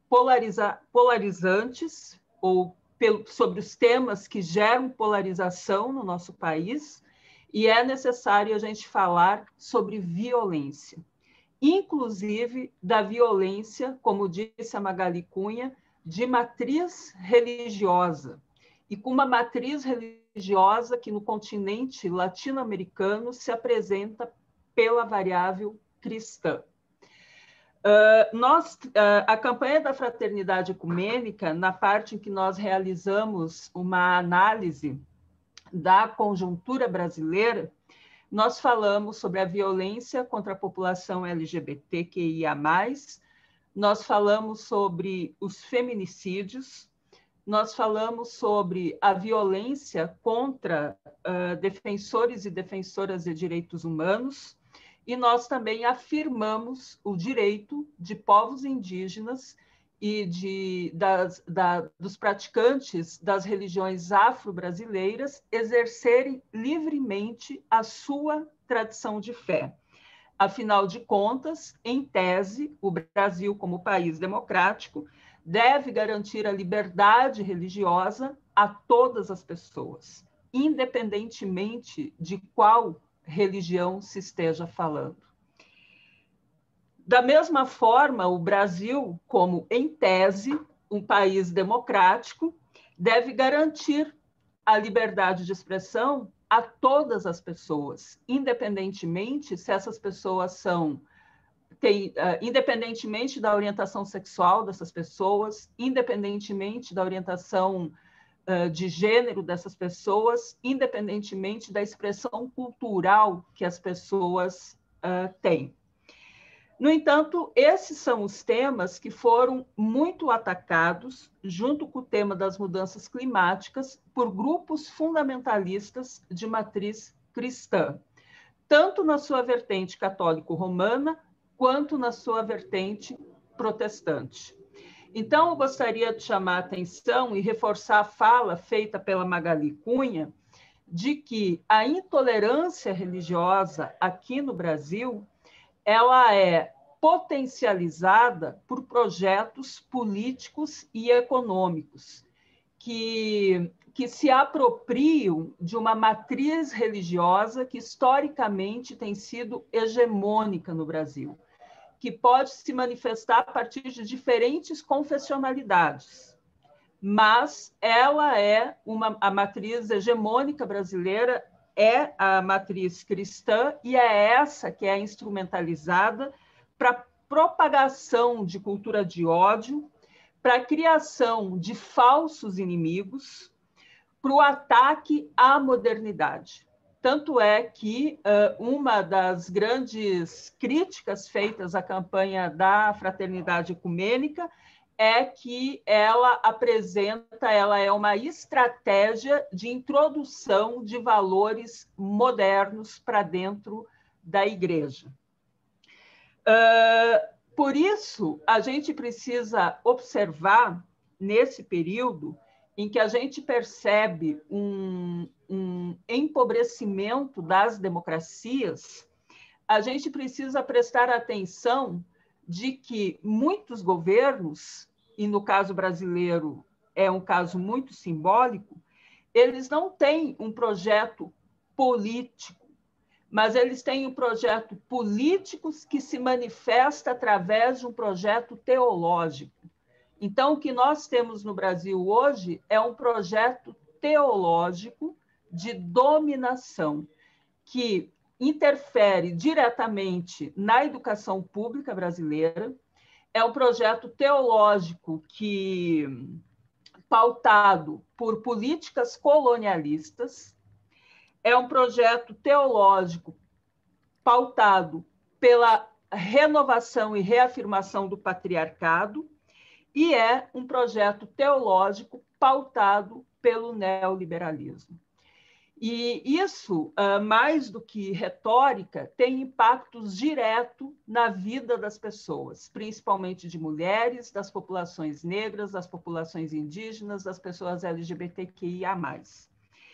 polariza, polarizantes, ou pelo, sobre os temas que geram polarização no nosso país, e é necessário a gente falar sobre violência, inclusive da violência, como disse a Magali Cunha, de matriz religiosa, e com uma matriz religiosa que no continente latino-americano se apresenta pela variável cristã. Uh, nós, uh, a campanha da Fraternidade Ecumênica, na parte em que nós realizamos uma análise da conjuntura brasileira, nós falamos sobre a violência contra a população L G B T Q I A mais, nós falamos sobre os feminicídios, nós falamos sobre a violência contra uh, defensores e defensoras de direitos humanos, e nós também afirmamos o direito de povos indígenas e de, das, da, dos praticantes das religiões afro-brasileiras exercerem livremente a sua tradição de fé. Afinal de contas, em tese, o Brasil, como país democrático, deve garantir a liberdade religiosa a todas as pessoas, independentemente de qual religião se esteja falando. Da mesma forma, o Brasil, como em tese, um país democrático, deve garantir a liberdade de expressão a todas as pessoas, independentemente se essas pessoas são, tem, uh, independentemente da orientação sexual dessas pessoas, independentemente da orientação uh, de gênero dessas pessoas, independentemente da expressão cultural que as pessoas uh, têm. No entanto, esses são os temas que foram muito atacados, junto com o tema das mudanças climáticas, por grupos fundamentalistas de matriz cristã, tanto na sua vertente católico-romana, quanto na sua vertente protestante. Então, eu gostaria de chamar a atenção e reforçar a fala feita pela Magali Cunha, de que a intolerância religiosa aqui no Brasil ela é potencializada por projetos políticos e econômicos que, que se apropriam de uma matriz religiosa que historicamente tem sido hegemônica no Brasil, que pode se manifestar a partir de diferentes confessionalidades, mas ela é uma, a matriz hegemônica brasileira é a matriz cristã, e é essa que é instrumentalizada para propagação de cultura de ódio, para a criação de falsos inimigos, para o ataque à modernidade. Tanto é que uh, uma das grandes críticas feitas à campanha da Fraternidade Ecumênica é que ela apresenta, ela é uma estratégia de introdução de valores modernos para dentro da igreja. Uh, por isso, a gente precisa observar, nesse período, em que a gente percebe um, um empobrecimento das democracias, a gente precisa prestar atenção de que muitos governos, e no caso brasileiro é um caso muito simbólico, eles não têm um projeto político, mas eles têm um projeto político que se manifesta através de um projeto teológico. Então, o que nós temos no Brasil hoje é um projeto teológico de dominação, que interfere diretamente na educação pública brasileira, é um projeto teológico que, pautado por políticas colonialistas, é um projeto teológico pautado pela renovação e reafirmação do patriarcado, e é um projeto teológico pautado pelo neoliberalismo. E isso, mais do que retórica, tem impactos diretos na vida das pessoas, principalmente de mulheres, das populações negras, das populações indígenas, das pessoas L G B T Q I A mais.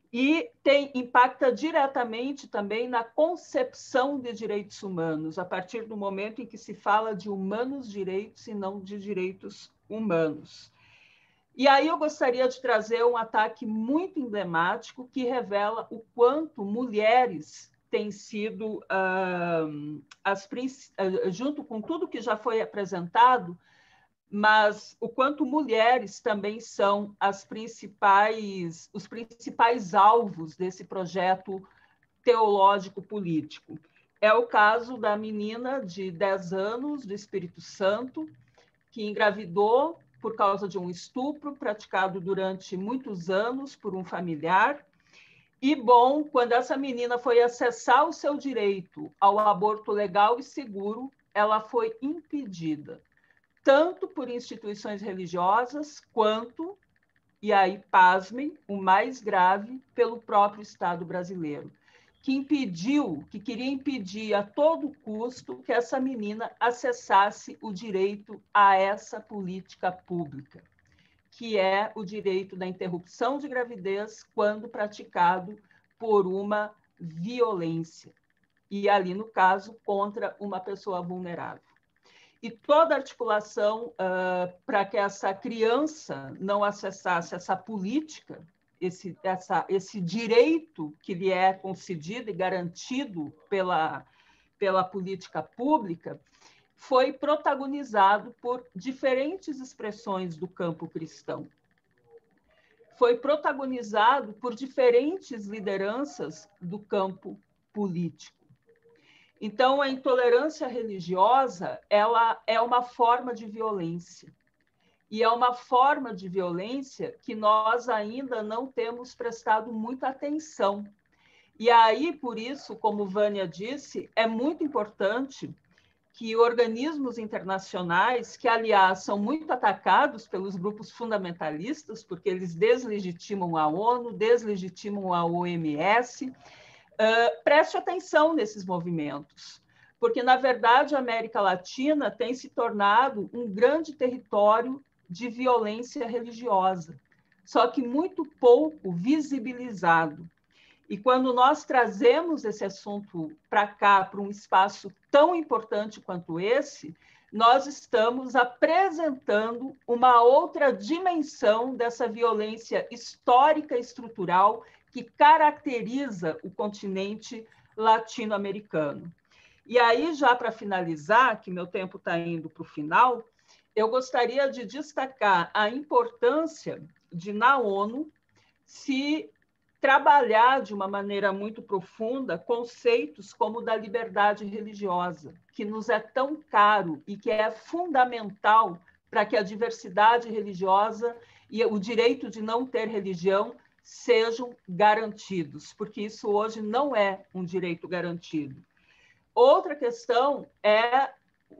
e tem, impacta diretamente também na concepção de direitos humanos, a partir do momento em que se fala de humanos direitos e não de direitos humanos. E aí eu gostaria de trazer um ataque muito emblemático que revela o quanto mulheres têm sido, uh, as, uh, junto com tudo que já foi apresentado, mas o quanto mulheres também são as principais, os principais alvos desse projeto teológico-político. É o caso da menina de dez anos, do Espírito Santo, que engravidou por causa de um estupro praticado durante muitos anos por um familiar. E, bom, quando essa menina foi acessar o seu direito ao aborto legal e seguro, ela foi impedida, tanto por instituições religiosas, quanto, e aí, pasmem, o mais grave, pelo próprio Estado brasileiro, que impediu, que queria impedir a todo custo que essa menina acessasse o direito a essa política pública, que é o direito da interrupção de gravidez quando praticado por uma violência, e ali, no caso, contra uma pessoa vulnerável. E toda articulação uh, para que essa criança não acessasse essa política, esse, essa, esse direito que lhe é concedido e garantido pela, pela política pública, foi protagonizado por diferentes expressões do campo cristão. Foi protagonizado por diferentes lideranças do campo político. Então, a intolerância religiosa, ela é uma forma de violência. E é uma forma de violência que nós ainda não temos prestado muita atenção. E aí, por isso, como Vânia disse, é muito importante que organismos internacionais, que, aliás, são muito atacados pelos grupos fundamentalistas, porque eles deslegitimam a ONU, deslegitimam a O M S, Uh, preste atenção nesses movimentos, porque, na verdade, a América Latina tem se tornado um grande território de violência religiosa, só que muito pouco visibilizado. E quando nós trazemos esse assunto para cá, para um espaço tão importante quanto esse, nós estamos apresentando uma outra dimensão dessa violência histórica e estrutural que caracteriza o continente latino-americano. E aí, já para finalizar, que meu tempo está indo para o final, eu gostaria de destacar a importância de, na ONU, se trabalhar de uma maneira muito profunda conceitos como o da liberdade religiosa, que nos é tão caro e que é fundamental para que a diversidade religiosa e o direito de não ter religião sejam garantidos, porque isso hoje não é um direito garantido. Outra questão é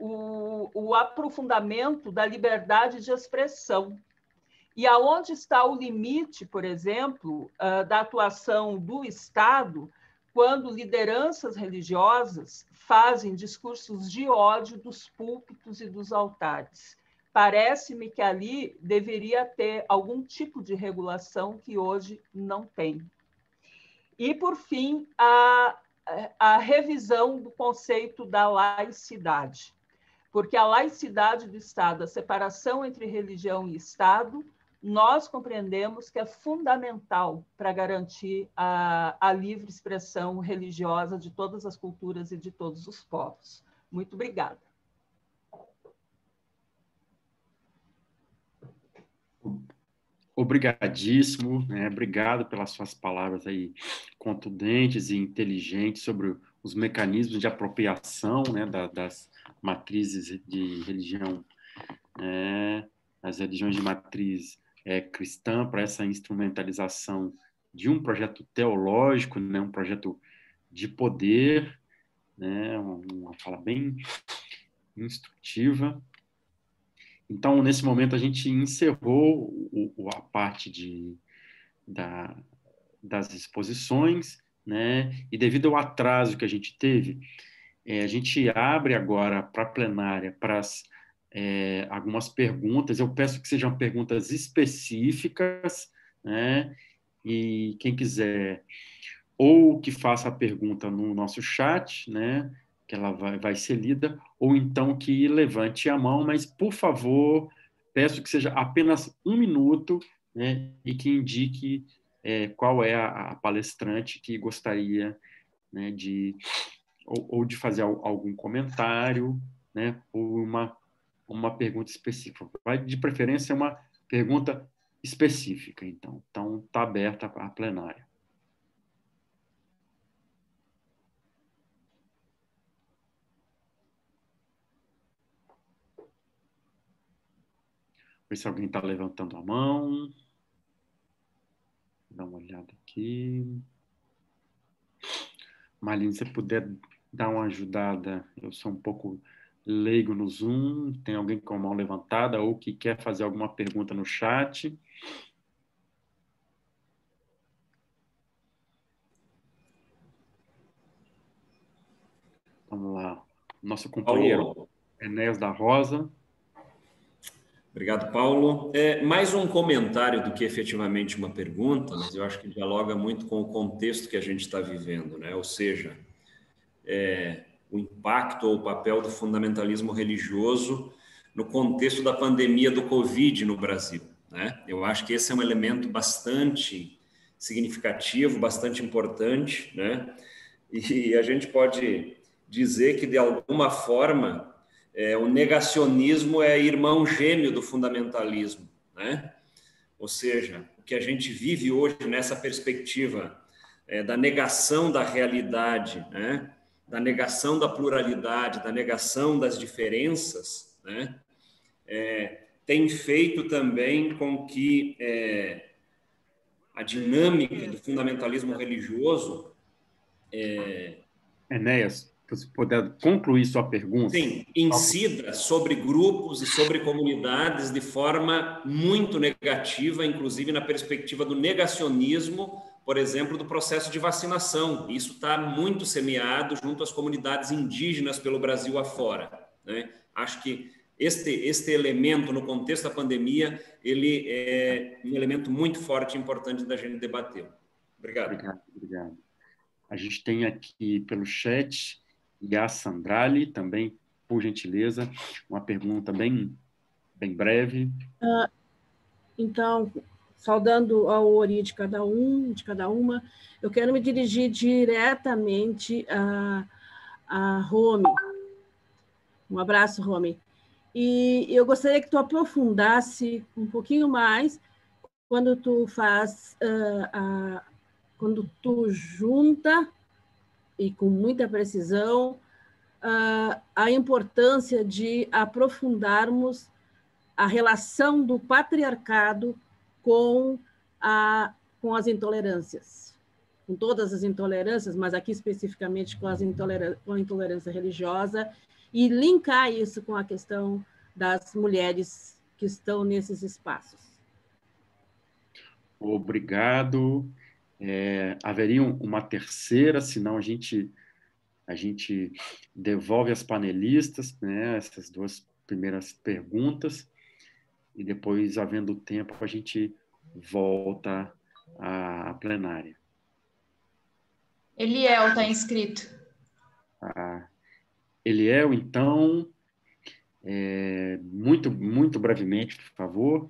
o, o aprofundamento da liberdade de expressão. E aonde está o limite, por exemplo, uh, da atuação do Estado quando lideranças religiosas fazem discursos de ódio dos púlpitos e dos altares? Parece-me que ali deveria ter algum tipo de regulação que hoje não tem. E, por fim, a, a revisão do conceito da laicidade, porque a laicidade do Estado, a separação entre religião e Estado, nós compreendemos que é fundamental para garantir a, a livre expressão religiosa de todas as culturas e de todos os povos. Muito obrigada. Obrigadíssimo, né? Obrigado pelas suas palavras aí contundentes e inteligentes sobre os mecanismos de apropriação, né, da, das matrizes de religião, né, as religiões de matriz é, cristã para essa instrumentalização de um projeto teológico, né, um projeto de poder, né, uma fala bem instrutiva. Então, nesse momento, a gente encerrou o, a parte de, da, das exposições, né? E devido ao atraso que a gente teve, é, a gente abre agora para a plenária para as, é, algumas perguntas. Eu peço que sejam perguntas específicas, né? e quem quiser ou que faça a pergunta no nosso chat, né, que ela vai, vai ser lida, ou então que levante a mão, mas, por favor, peço que seja apenas um minuto, né, e que indique é, qual é a, a palestrante que gostaria, né, de, ou, ou de fazer algum comentário, né, ou uma, uma pergunta específica. Vai, de preferência, uma pergunta específica, então. Então, está aberta a plenária. Ver se alguém está levantando a mão. Dá uma olhada aqui. Marlene, se você puder dar uma ajudada, eu sou um pouco leigo no Zoom. Tem alguém com a mão levantada ou que quer fazer alguma pergunta no chat? Vamos lá. Nosso companheiro Paulo. Enéas da Rosa. Obrigado, Paulo. É mais um comentário do que efetivamente uma pergunta, mas eu acho que dialoga muito com o contexto que a gente está vivendo, né? Ou seja, é, o impacto ou o papel do fundamentalismo religioso no contexto da pandemia do Covid no Brasil, né? Eu acho que esse é um elemento bastante significativo, bastante importante, né? E a gente pode dizer que, de alguma forma, é, o negacionismo é irmão gêmeo do fundamentalismo, né? Ou seja, o que a gente vive hoje nessa perspectiva é, da negação da realidade, né? Da negação da pluralidade, da negação das diferenças, né? É, tem feito também com que é, a dinâmica do fundamentalismo religioso... É, Enéas, se você puder concluir sua pergunta. Sim, incida sobre grupos e sobre comunidades de forma muito negativa, inclusive na perspectiva do negacionismo, por exemplo, do processo de vacinação. Isso está muito semeado junto às comunidades indígenas pelo Brasil afora, né? Acho que este, este elemento, no contexto da pandemia, ele é um elemento muito forte e importante da gente debater. Obrigado. Obrigado, obrigado. A gente tem aqui pelo chat Yas Sandrali, também, por gentileza, uma pergunta bem, bem breve. Uh, então, saudando a Ori de cada um, de cada uma, eu quero me dirigir diretamente a, a Rome. Um abraço, Rome. E eu gostaria que tu aprofundasse um pouquinho mais quando tu faz, uh, a, quando tu junta, e com muita precisão, uh, a importância de aprofundarmos a relação do patriarcado com, a, com as intolerâncias, com todas as intolerâncias, mas aqui especificamente com, as intolerância, com a intolerância religiosa, e linkar isso com a questão das mulheres que estão nesses espaços. Obrigado. É, haveria uma terceira, senão a gente, a gente devolve às panelistas, né, essas duas primeiras perguntas, e depois, havendo tempo, a gente volta à plenária. Eliel está inscrito. Ah, Eliel, então, é, muito, muito brevemente, por favor.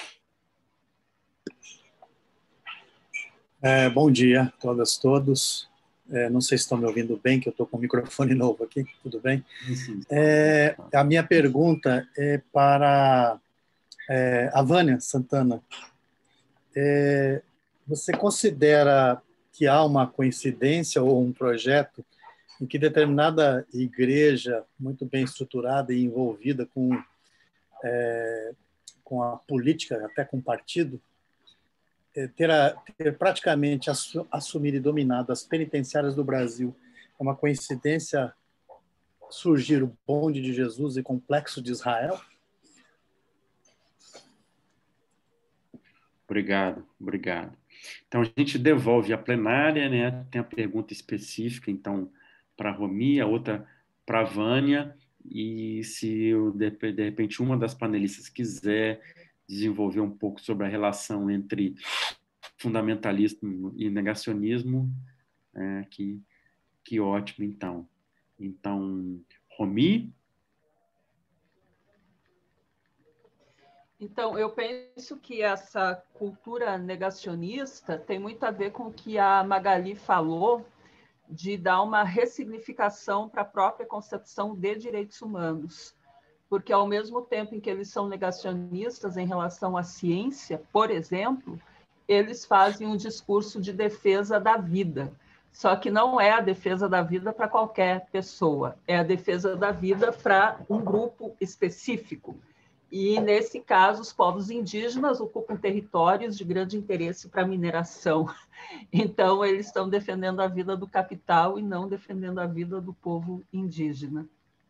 É, bom dia a todas, todos. É, não sei se estão me ouvindo bem, que eu estou com o microfone novo aqui, tudo bem? É, a minha pergunta é para é, a Vânia Santana. É, você considera que há uma coincidência ou um projeto em que determinada igreja muito bem estruturada e envolvida com, é, com a política, até com partido, ter, a, ter praticamente assumido e dominado as penitenciárias do Brasil? É uma coincidência surgir o bonde de Jesus e complexo de Israel? Obrigado, obrigado. Então, a gente devolve a plenária, né? Tem a pergunta específica, então, para a Romi, a outra para a Vânia, e se eu, de, de repente uma das panelistas quiser desenvolver um pouco sobre a relação entre fundamentalismo e negacionismo, é, que, que ótimo, então. Então, Romy? Então, eu penso que essa cultura negacionista tem muito a ver com o que a Magali falou, de dar uma ressignificação para a própria concepção de direitos humanos. Porque, ao mesmo tempo em que eles são negacionistas em relação à ciência, por exemplo, eles fazem um discurso de defesa da vida. Só que não é a defesa da vida para qualquer pessoa, é a defesa da vida para um grupo específico. E, nesse caso, os povos indígenas ocupam territórios de grande interesse para a mineração. Então, eles estão defendendo a vida do capital e não defendendo a vida do povo indígena.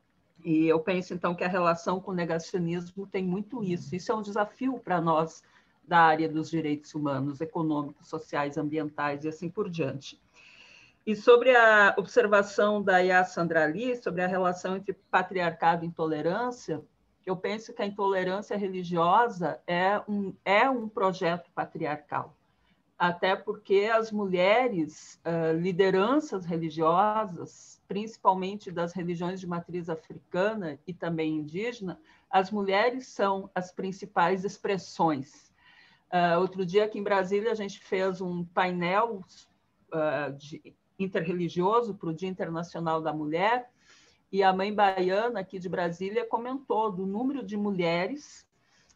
E eu penso, então, que a relação com o negacionismo tem muito isso. Isso é um desafio para nós da área dos direitos humanos, econômicos, sociais, ambientais e assim por diante. E sobre a observação da Yassa Andrali, sobre a relação entre patriarcado e intolerância, eu penso que a intolerância religiosa é um, é um projeto patriarcal, até porque as mulheres, uh, lideranças religiosas, principalmente das religiões de matriz africana e também indígena, as mulheres são as principais expressões. Uh, outro dia, aqui em Brasília, a gente fez um painel uh, de, interreligioso para o Dia Internacional da Mulher, e a mãe baiana aqui de Brasília comentou do número de mulheres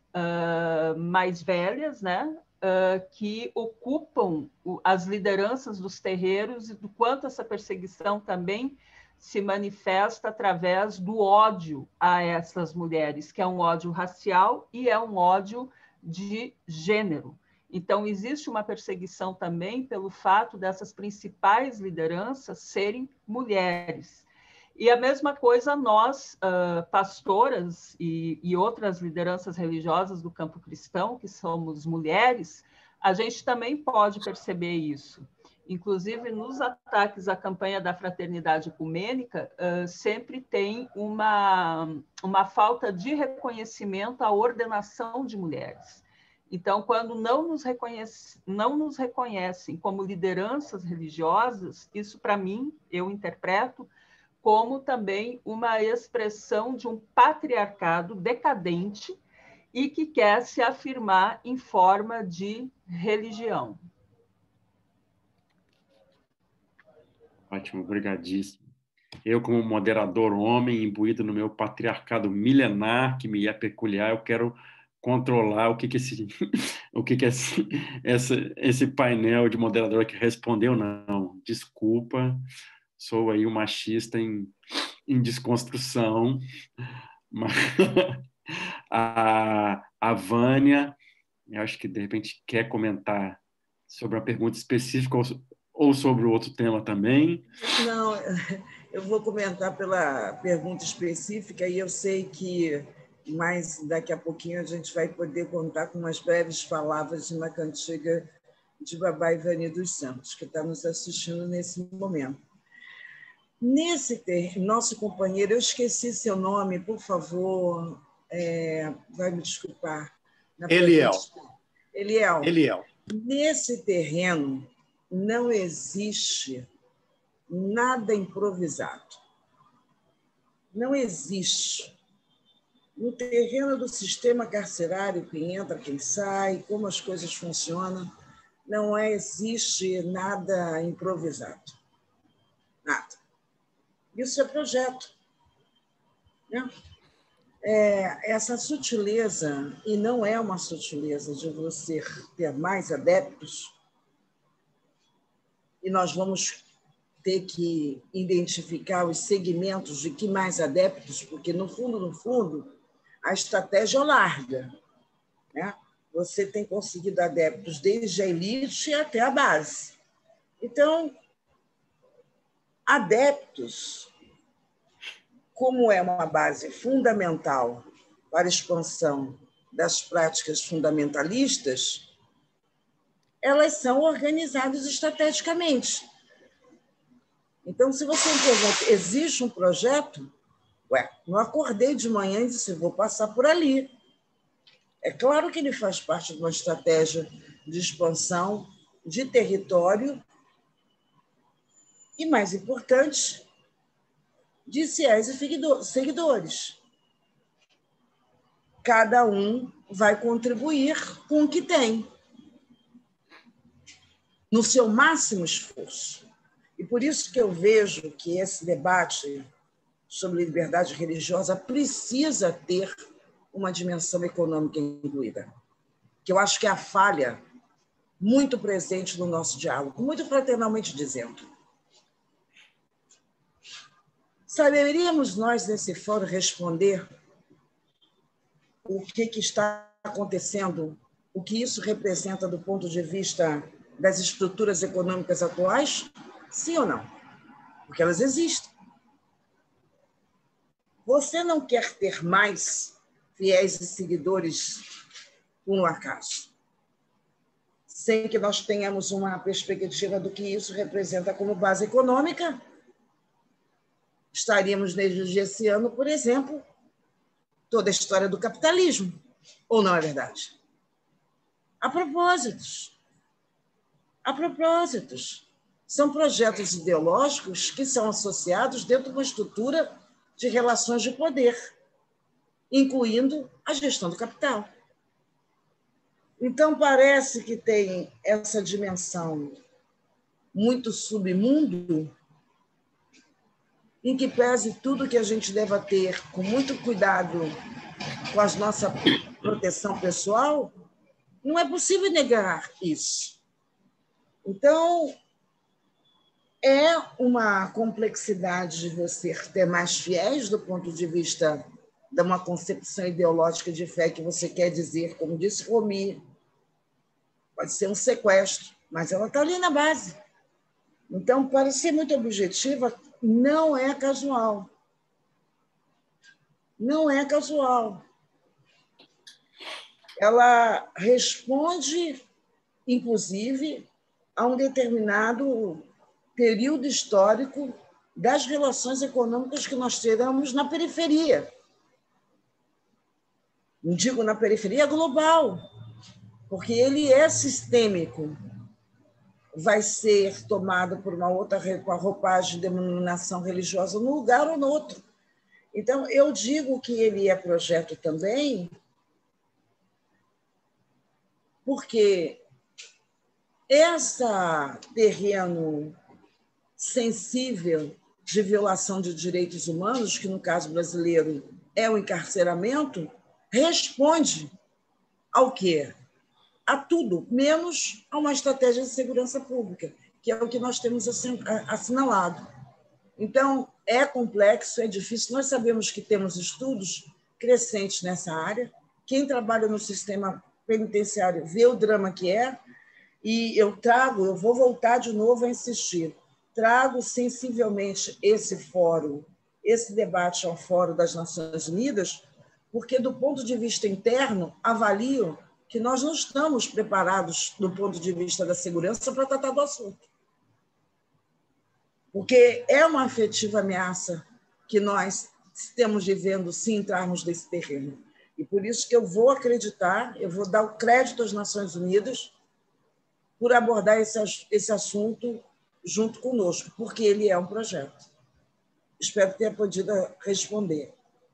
uh, mais velhas, né, uh, que ocupam o, as lideranças dos terreiros e do quanto essa perseguição também se manifesta através do ódio a essas mulheres, que é um ódio racial e é um ódio de gênero. Então, existe uma perseguição também pelo fato dessas principais lideranças serem mulheres. E a mesma coisa nós, uh, pastoras e, e outras lideranças religiosas do campo cristão, que somos mulheres, a gente também pode perceber isso. Inclusive, nos ataques à campanha da Fraternidade Ecumênica, uh, sempre tem uma, uma falta de reconhecimento à ordenação de mulheres. Então, quando não nos, reconhece, não nos reconhecem como lideranças religiosas, isso, para mim, eu interpreto como também uma expressão de um patriarcado decadente e que quer se afirmar em forma de religião. Ótimo, obrigadíssimo. Eu, como moderador homem, imbuído no meu patriarcado milenar, que me é peculiar, eu quero controlar o que que esse, o que que esse, esse, esse painel de moderador que respondeu, não, desculpa, sou aí um machista em, em desconstrução, mas a, a Vânia, eu acho que de repente quer comentar sobre uma pergunta específica ou, ou sobre outro tema também. Não, eu vou comentar pela pergunta específica e eu sei que mas daqui a pouquinho a gente vai poder contar com umas breves palavras de uma cantiga de Babá Ivani dos Santos, que está nos assistindo nesse momento. Nesse ter... Nosso companheiro, eu esqueci seu nome, por favor, é... vai me desculpar. Eliel. Eliel. Eliel. Nesse terreno não existe nada improvisado. Não existe. No terreno do sistema carcerário, quem entra, quem sai, como as coisas funcionam, não existe nada improvisado. Nada. Isso é projeto. Né? É, essa sutileza, e não é uma sutileza de você ter mais adeptos, e nós vamos ter que identificar os segmentos de que mais adeptos, porque, no fundo, no fundo, a estratégia é larga. Né? Você tem conseguido adeptos desde a elite até a base. Então, adeptos, como é uma base fundamental para a expansão das práticas fundamentalistas, elas são organizadas estrategicamente. Então, se você me pergunta, existe um projeto? Ué, não acordei de manhã e disse, vou passar por ali. É claro que ele faz parte de uma estratégia de expansão de território e, mais importante, de fiéis e seguidores. Cada um vai contribuir com o que tem, no seu máximo esforço. E por isso que eu vejo que esse debate sobre liberdade religiosa precisa ter uma dimensão econômica incluída, que eu acho que é a falha muito presente no nosso diálogo, muito fraternalmente dizendo. Saberíamos nós, nesse fórum, responder o que, que está acontecendo, o que isso representa do ponto de vista das estruturas econômicas atuais? Sim ou não? Porque elas existem. Você não quer ter mais fiéis e seguidores por um acaso, sem que nós tenhamos uma perspectiva do que isso representa como base econômica. Estaríamos negligenciando, por exemplo, toda a história do capitalismo, ou não é verdade? A propósitos. A propósitos. São projetos ideológicos que são associados dentro de uma estrutura de relações de poder, incluindo a gestão do capital. Então, parece que tem essa dimensão muito submundo, em que pese tudo que a gente deva ter com muito cuidado com a nossa proteção pessoal, não é possível negar isso. Então, é uma complexidade de você ter mais fiéis do ponto de vista de uma concepção ideológica de fé que você quer dizer, como disse Romi, pode ser um sequestro, mas ela está ali na base. Então, para ser muito objetiva, não é casual. Não é casual. Ela responde, inclusive, a um determinado período histórico das relações econômicas que nós teremos na periferia. Não digo na periferia global, porque ele é sistêmico. Vai ser tomado por uma outra roupagem de denominação religiosa num lugar ou no outro. Então, eu digo que ele é projeto também porque esse terreno sensível de violação de direitos humanos, que no caso brasileiro é o encarceramento, responde ao quê? A tudo, menos a uma estratégia de segurança pública, que é o que nós temos assinalado. Então, é complexo, é difícil. Nós sabemos que temos estudos crescentes nessa área. Quem trabalha no sistema penitenciário vê o drama que é, e eu trago, eu vou voltar de novo a insistir, trago sensivelmente esse fórum, esse debate ao Fórum das Nações Unidas, porque, do ponto de vista interno, avalio que nós não estamos preparados, do ponto de vista da segurança, para tratar do assunto. Porque é uma efetiva ameaça que nós estamos vivendo se entrarmos nesse terreno. E por isso que eu vou acreditar, eu vou dar o crédito às Nações Unidas por abordar esse, esse assunto junto conosco, porque ele é um projeto. Espero ter podido responder.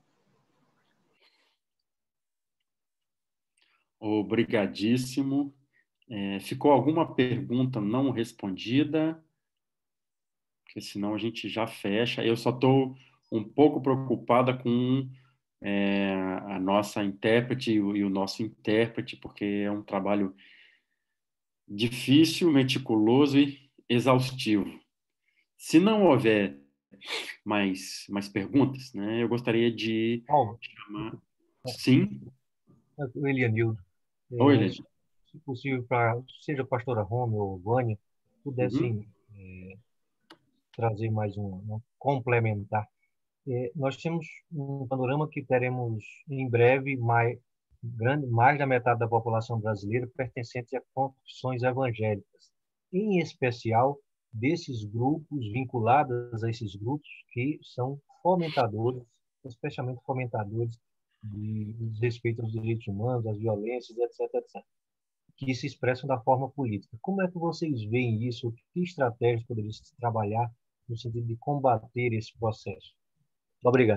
Obrigadíssimo. É, ficou alguma pergunta não respondida? Porque senão a gente já fecha. Eu só estou um pouco preocupada com é, a nossa intérprete e o, e o nosso intérprete, porque é um trabalho difícil, meticuloso e exaustivo. Se não houver mais, mais perguntas, né, eu gostaria de Paulo, chamar... Sim? O Elianildo. Oi, é, Elianildo. Se possível, para seja a pastora Roma ou Vânia, pudessem Uhum. é, trazer mais um, um complementar. É, nós temos um panorama que teremos em breve mais, grande, mais da metade da população brasileira pertencente a confissões evangélicas, em especial desses grupos, vinculados a esses grupos que são fomentadores, especialmente fomentadores de, de desrespeito aos direitos humanos, às violências, etc, etcétera. que se expressam da forma política. Como é que vocês veem isso? Que estratégias poderiam se trabalhar no sentido de combater esse processo? Obrigado.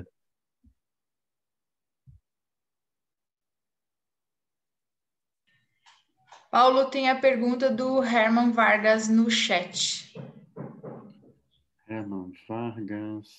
Paulo, tem a pergunta do Herman Vargas no chat. Herman Vargas.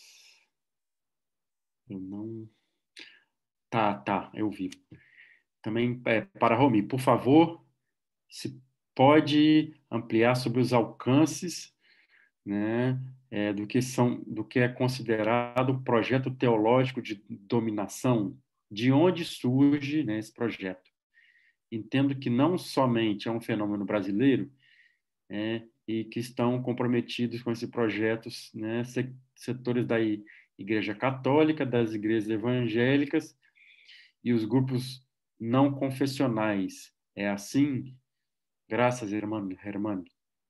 Eu não. Tá, tá, eu vi. Também, é, para Romi, por favor, se pode ampliar sobre os alcances, né, é, do que são, do que é considerado projeto teológico de dominação, de onde surge, né, esse projeto. Entendo que não somente é um fenômeno brasileiro, é, e que estão comprometidos com esse projeto, né, setores da Igreja Católica, das igrejas evangélicas e os grupos não confessionais. É assim? Graças, irmão Hermano.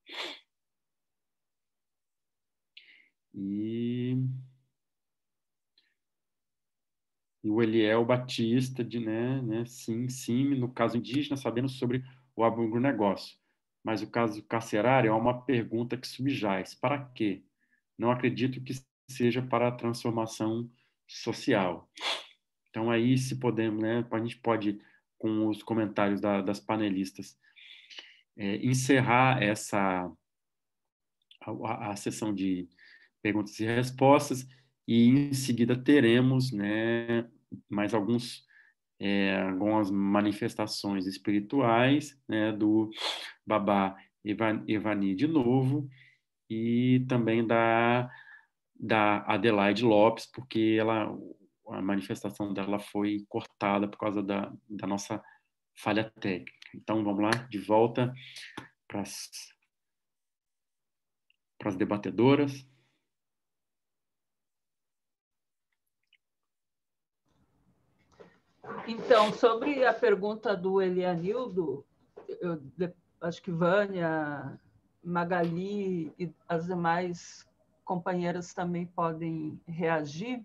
E... e o Eliel Batista, de, né, né, sim, sim, no caso indígena, sabendo sobre o agronegócio. Mas o caso carcerário é uma pergunta que subjaz. Para quê? Não acredito que seja para a transformação social. Então, aí, se podemos, né, a gente pode, com os comentários da, das panelistas, é, encerrar essa a, a sessão de perguntas e respostas, e em seguida teremos, né, mais alguns, é, algumas manifestações espirituais, né, do Babá Evani de novo, e também da, da Adelaide Lopes, porque ela, a manifestação dela foi cortada por causa da, da nossa falha técnica. Então, vamos lá, de volta para as para as debatedoras. Então, sobre a pergunta do Elianildo, eu acho que Vânia, Magali e as demais companheiras também podem reagir,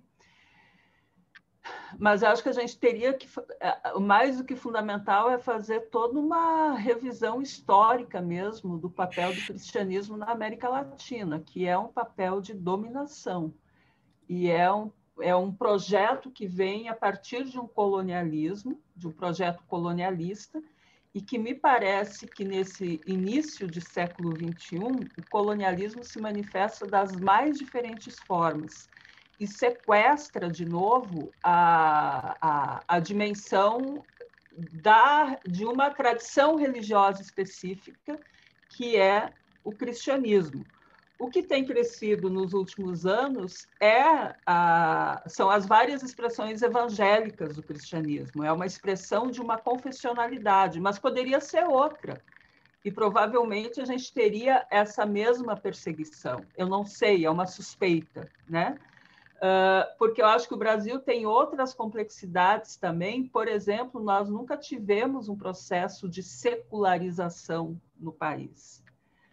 mas acho que a gente teria que, mais do que fundamental, é fazer toda uma revisão histórica mesmo do papel do cristianismo na América Latina, que é um papel de dominação, e é um É um projeto que vem a partir de um colonialismo, de um projeto colonialista, e que me parece que nesse início de século vinte e um, o colonialismo se manifesta das mais diferentes formas e sequestra de novo a, a, a dimensão da, de uma tradição religiosa específica, que é o cristianismo. O que tem crescido nos últimos anos é a, são as várias expressões evangélicas do cristianismo. É uma expressão de uma confessionalidade, mas poderia ser outra. E provavelmente a gente teria essa mesma perseguição. Eu não sei, é uma suspeita, né? Uh, porque eu acho que o Brasil tem outras complexidades também. Por exemplo, nós nunca tivemos um processo de secularização no país.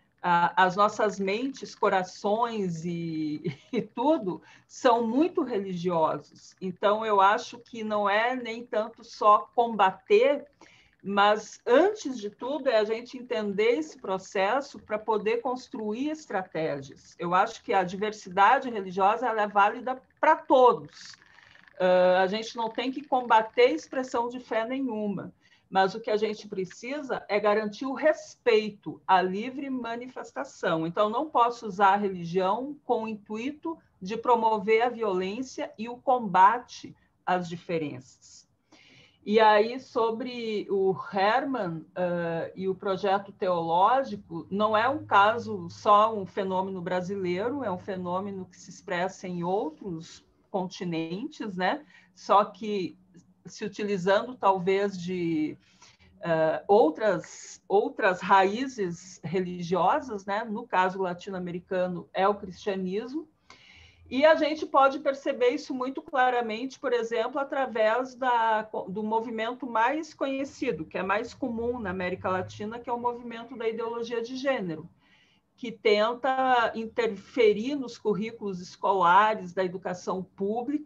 As nossas mentes, corações e, e tudo são muito religiosos. Então, eu acho que não é nem tanto só combater, mas, antes de tudo, é a gente entender esse processo para poder construir estratégias. Eu acho que a diversidade religiosa ela é válida para todos. Uh, a gente não tem que combater expressão de fé nenhuma. Mas o que a gente precisa é garantir o respeito à livre manifestação. Então, não posso usar a religião com o intuito de promover a violência e o combate às diferenças. E aí, sobre o Herman uh, e o projeto teológico, não é um caso só um fenômeno brasileiro, é um fenômeno que se expressa em outros continentes, né? Só que se utilizando talvez de uh, outras, outras raízes religiosas, né? No caso latino-americano é o cristianismo, e a gente pode perceber isso muito claramente, por exemplo, através da, do movimento mais conhecido, que é mais comum na América Latina, que é o movimento da ideologia de gênero, que tenta interferir nos currículos escolares da educação pública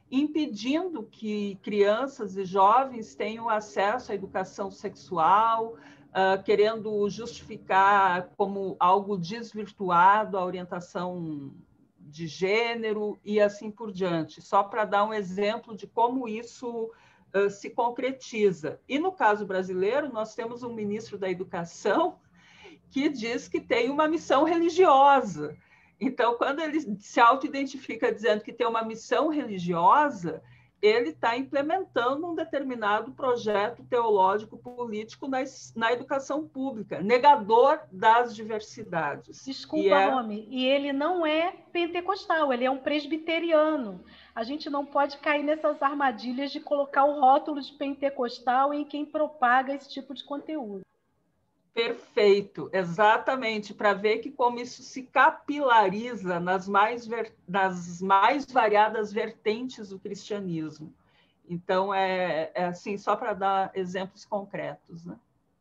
impedindo que crianças e jovens tenham acesso à educação sexual, uh, querendo justificar como algo desvirtuado a orientação de gênero e assim por diante, só para dar um exemplo de como isso uh, se concretiza. E no caso brasileiro, nós temos um ministro da Educação que diz que tem uma missão religiosa. Então, quando ele se auto-identifica dizendo que tem uma missão religiosa, ele está implementando um determinado projeto teológico político na, na educação pública, negador das diversidades. Desculpa, e é... Romy, e ele não é pentecostal, ele é um presbiteriano. A gente não pode cair nessas armadilhas de colocar o rótulo de pentecostal em quem propaga esse tipo de conteúdo. Perfeito, exatamente, para ver que como isso se capilariza nas mais, ver... nas mais variadas vertentes do cristianismo. Então, é, é assim, só para dar exemplos concretos, né?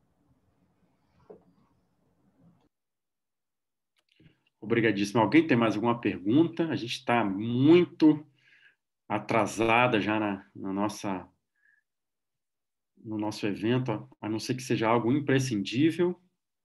Obrigadíssimo. Alguém tem mais alguma pergunta? A gente está muito atrasada já na, na nossa... no nosso evento, a não ser que seja algo imprescindível.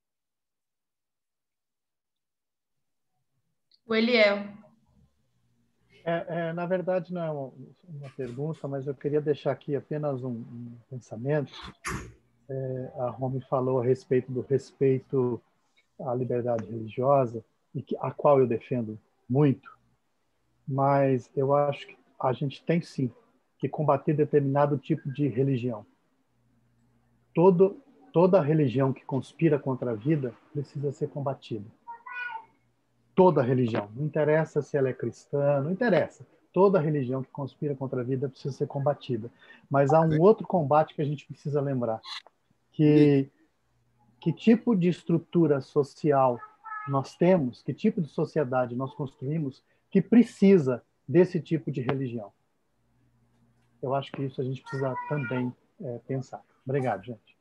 O Eliel. É, é, na verdade, não é uma, uma pergunta, mas eu queria deixar aqui apenas um, um pensamento. É, a Romy falou a respeito do respeito à liberdade religiosa, e que, a qual eu defendo muito, mas eu acho que a gente tem, sim, que combater determinado tipo de religião. Todo, toda religião que conspira contra a vida precisa ser combatida. Toda religião. Não interessa se ela é cristã, não interessa. Toda religião que conspira contra a vida precisa ser combatida. Mas há um outro combate que a gente precisa lembrar. Que, que tipo de estrutura social nós temos, que tipo de sociedade nós construímos que precisa desse tipo de religião. Eu acho que isso a gente precisa também é, pensar. Obrigado, gente.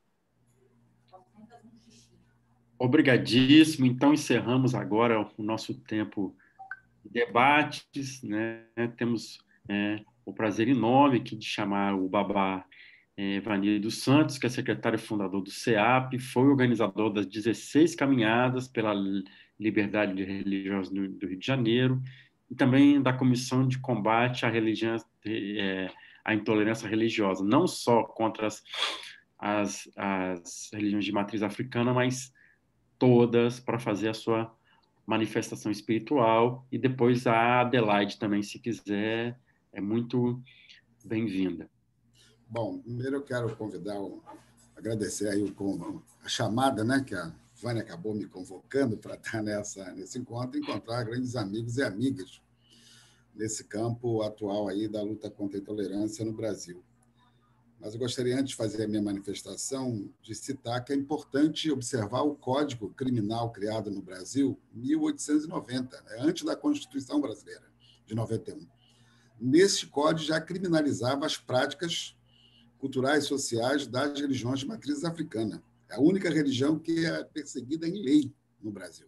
Obrigadíssimo. Então, encerramos agora o nosso tempo de debates, né? Temos é, o prazer enorme aqui de chamar o Babá é, Vanir dos Santos, que é secretário fundador do CEAP, foi organizador das dezesseis caminhadas pela liberdade religiosa do Rio de Janeiro, e também da Comissão de Combate à, religião, é, à Intolerância Religiosa, não só contra as, as, as religiões de matriz africana, mas todas, para fazer a sua manifestação espiritual. E depois a Adelaide também, se quiser, é muito bem-vinda. Bom, primeiro eu quero convidar, agradecer aí o, a chamada, né, que a Vânia acabou me convocando para estar nessa, nesse encontro, encontrar grandes amigos e amigas nesse campo atual aí da luta contra a intolerância no Brasil. Mas eu gostaria, antes de fazer a minha manifestação, de citar que é importante observar o Código Criminal criado no Brasil em mil oitocentos e noventa, né, antes da Constituição Brasileira, de noventa e um. Nesse código já criminalizava as práticas culturais e sociais das religiões de matriz africana. É a única religião que é perseguida em lei no Brasil.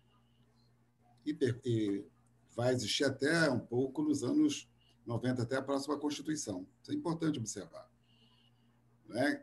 E, e vai existir até um pouco nos anos noventa, até a próxima Constituição. Isso é importante observar. Né?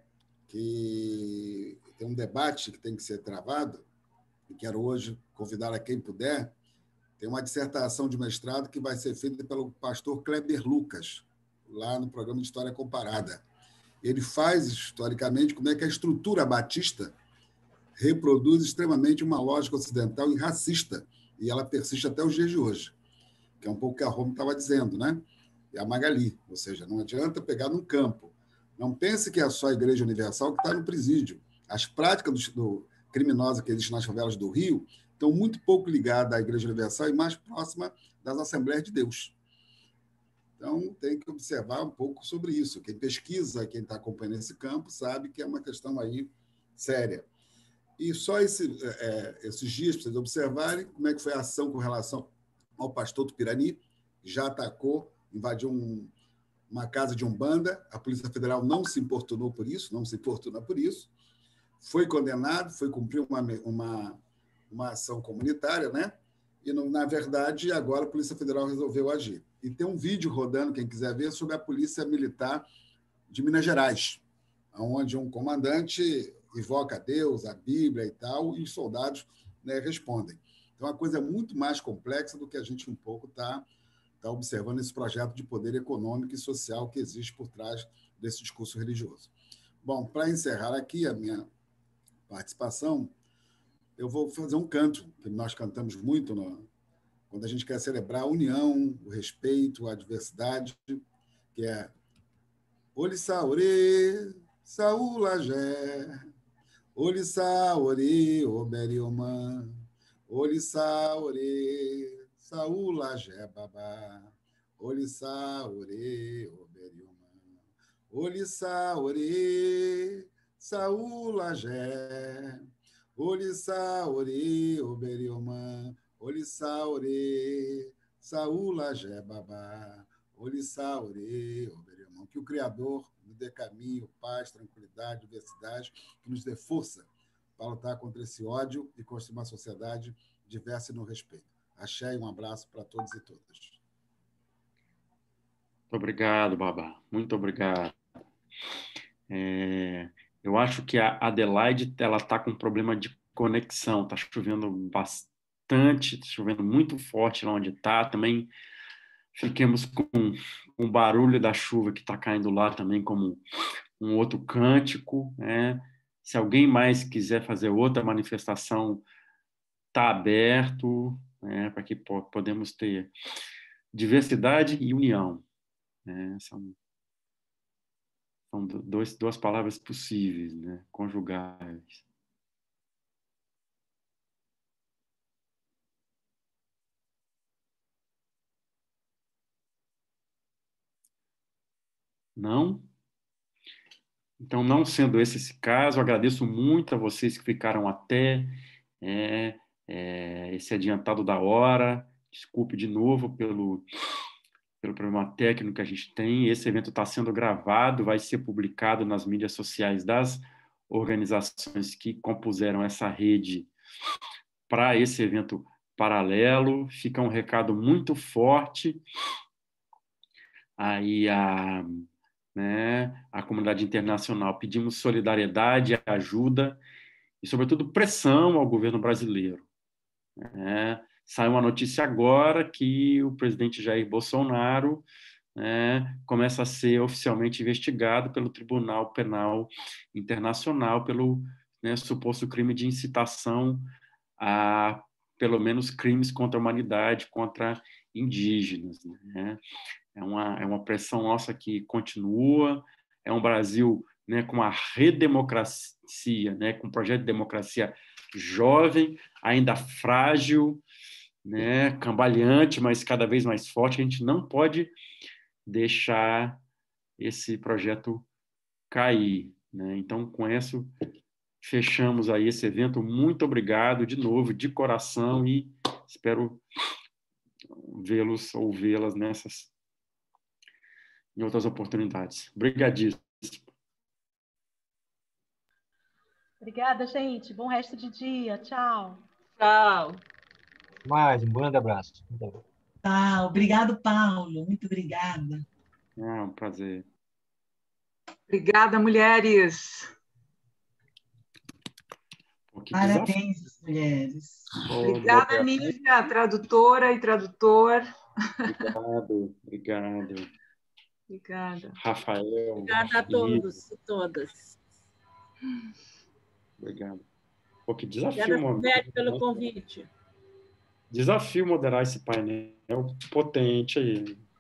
Que tem um debate que tem que ser travado, e quero hoje convidar a quem puder. Tem uma dissertação de mestrado que vai ser feita pelo pastor Kleber Lucas, lá no programa de História Comparada. Ele faz, historicamente, como é que a estrutura batista reproduz extremamente uma lógica ocidental e racista, e ela persiste até os dias de hoje, que é um pouco o que a Roma estava dizendo, né? E a Magali, ou seja, não adianta pegar num campo. Não pense que é só a Igreja Universal que está no presídio. As práticas do, do criminosas que existem nas favelas do Rio estão muito pouco ligadas à Igreja Universal e mais próxima das Assembleias de Deus. Então, tem que observar um pouco sobre isso. Quem pesquisa, quem está acompanhando esse campo, sabe que é uma questão aí séria. E só esse, é, esses dias, para vocês observarem como é que foi a ação com relação ao pastor Tupirani, que já atacou, invadiu um, uma casa de Umbanda. A Polícia Federal não se importunou por isso, não se importunou por isso. Foi condenado, foi cumprir uma, uma, uma ação comunitária, né? e, no, na verdade, agora a Polícia Federal resolveu agir. E tem um vídeo rodando, quem quiser ver, sobre a Polícia Militar de Minas Gerais, onde um comandante invoca a Deus, a Bíblia e tal, e os soldados, né, respondem. Então, é uma coisa muito mais complexa do que a gente um pouco está tá observando esse projeto de poder econômico e social que existe por trás desse discurso religioso. Bom, para encerrar aqui a minha participação, eu vou fazer um canto, que nós cantamos muito no, quando a gente quer celebrar a união, o respeito, a diversidade, que é Olissa Ore, Saulagé, Olissa Ore, Oberiomã, Olissa Ore, Saulagé, Babá, Olissa Ore, Oberiomã, Olissa Ore, Saulagé, Olissa Ore, Oberiomã, Olissa Ore, Saulagé, Babá, Olissa Ore, Oberiomã. Que o Criador nos dê caminho, paz, tranquilidade, diversidade, que nos dê força para lutar contra esse ódio e construir uma sociedade diversa e no respeito. Axé e um abraço para todos e todas. Muito obrigado, Babá. Muito obrigado. É, eu acho que a Adelaide ela está com um problema de conexão. Está chovendo bastante, está chovendo muito forte lá onde está. Também fiquemos com o barulho da chuva que está caindo lá também como um outro cântico, né? Se alguém mais quiser fazer outra manifestação, está aberto, né? Para que podemos ter diversidade e união, né? São, são dois, duas palavras possíveis, né? Conjugáveis. Não? Então, não sendo esse esse caso, agradeço muito a vocês que ficaram até é, é, esse adiantado da hora. Desculpe de novo pelo, pelo problema técnico que a gente tem. Esse evento está sendo gravado, vai ser publicado nas mídias sociais das organizações que compuseram essa rede para esse evento paralelo. Fica um recado muito forte aí a... né, a comunidade internacional. Pedimos solidariedade, ajuda e, sobretudo, pressão ao governo brasileiro. Né? Saiu uma notícia agora que o presidente Jair Bolsonaro, né, começa a ser oficialmente investigado pelo Tribunal Penal Internacional pelo, né, suposto crime de incitação a, pelo menos, crimes contra a humanidade, contra indígenas. Né? É uma, é uma pressão nossa que continua, é um Brasil, né, com uma redemocracia, né, com um projeto de democracia jovem, ainda frágil, né, cambaleante, mas cada vez mais forte. A gente não pode deixar esse projeto cair. Né? Então, com isso, fechamos aí esse evento. Muito obrigado de novo, de coração, e espero vê-los ou vê-las nessas em outras oportunidades. Obrigadíssimo. Obrigada, gente. Bom resto de dia. Tchau. Tchau. Mais um grande abraço. Ah, obrigado, Paulo. Muito obrigada. É um prazer. Obrigada, mulheres. Pô, parabéns, desafio. Mulheres. Obrigada, Nívia, tradutora e tradutor. Obrigado, obrigado. Obrigada. Rafael. Obrigada a todos e todas. Obrigado. Pô, que desafio, Obrigada, Suzete, pelo convite. Desafio moderar esse painel potente aí.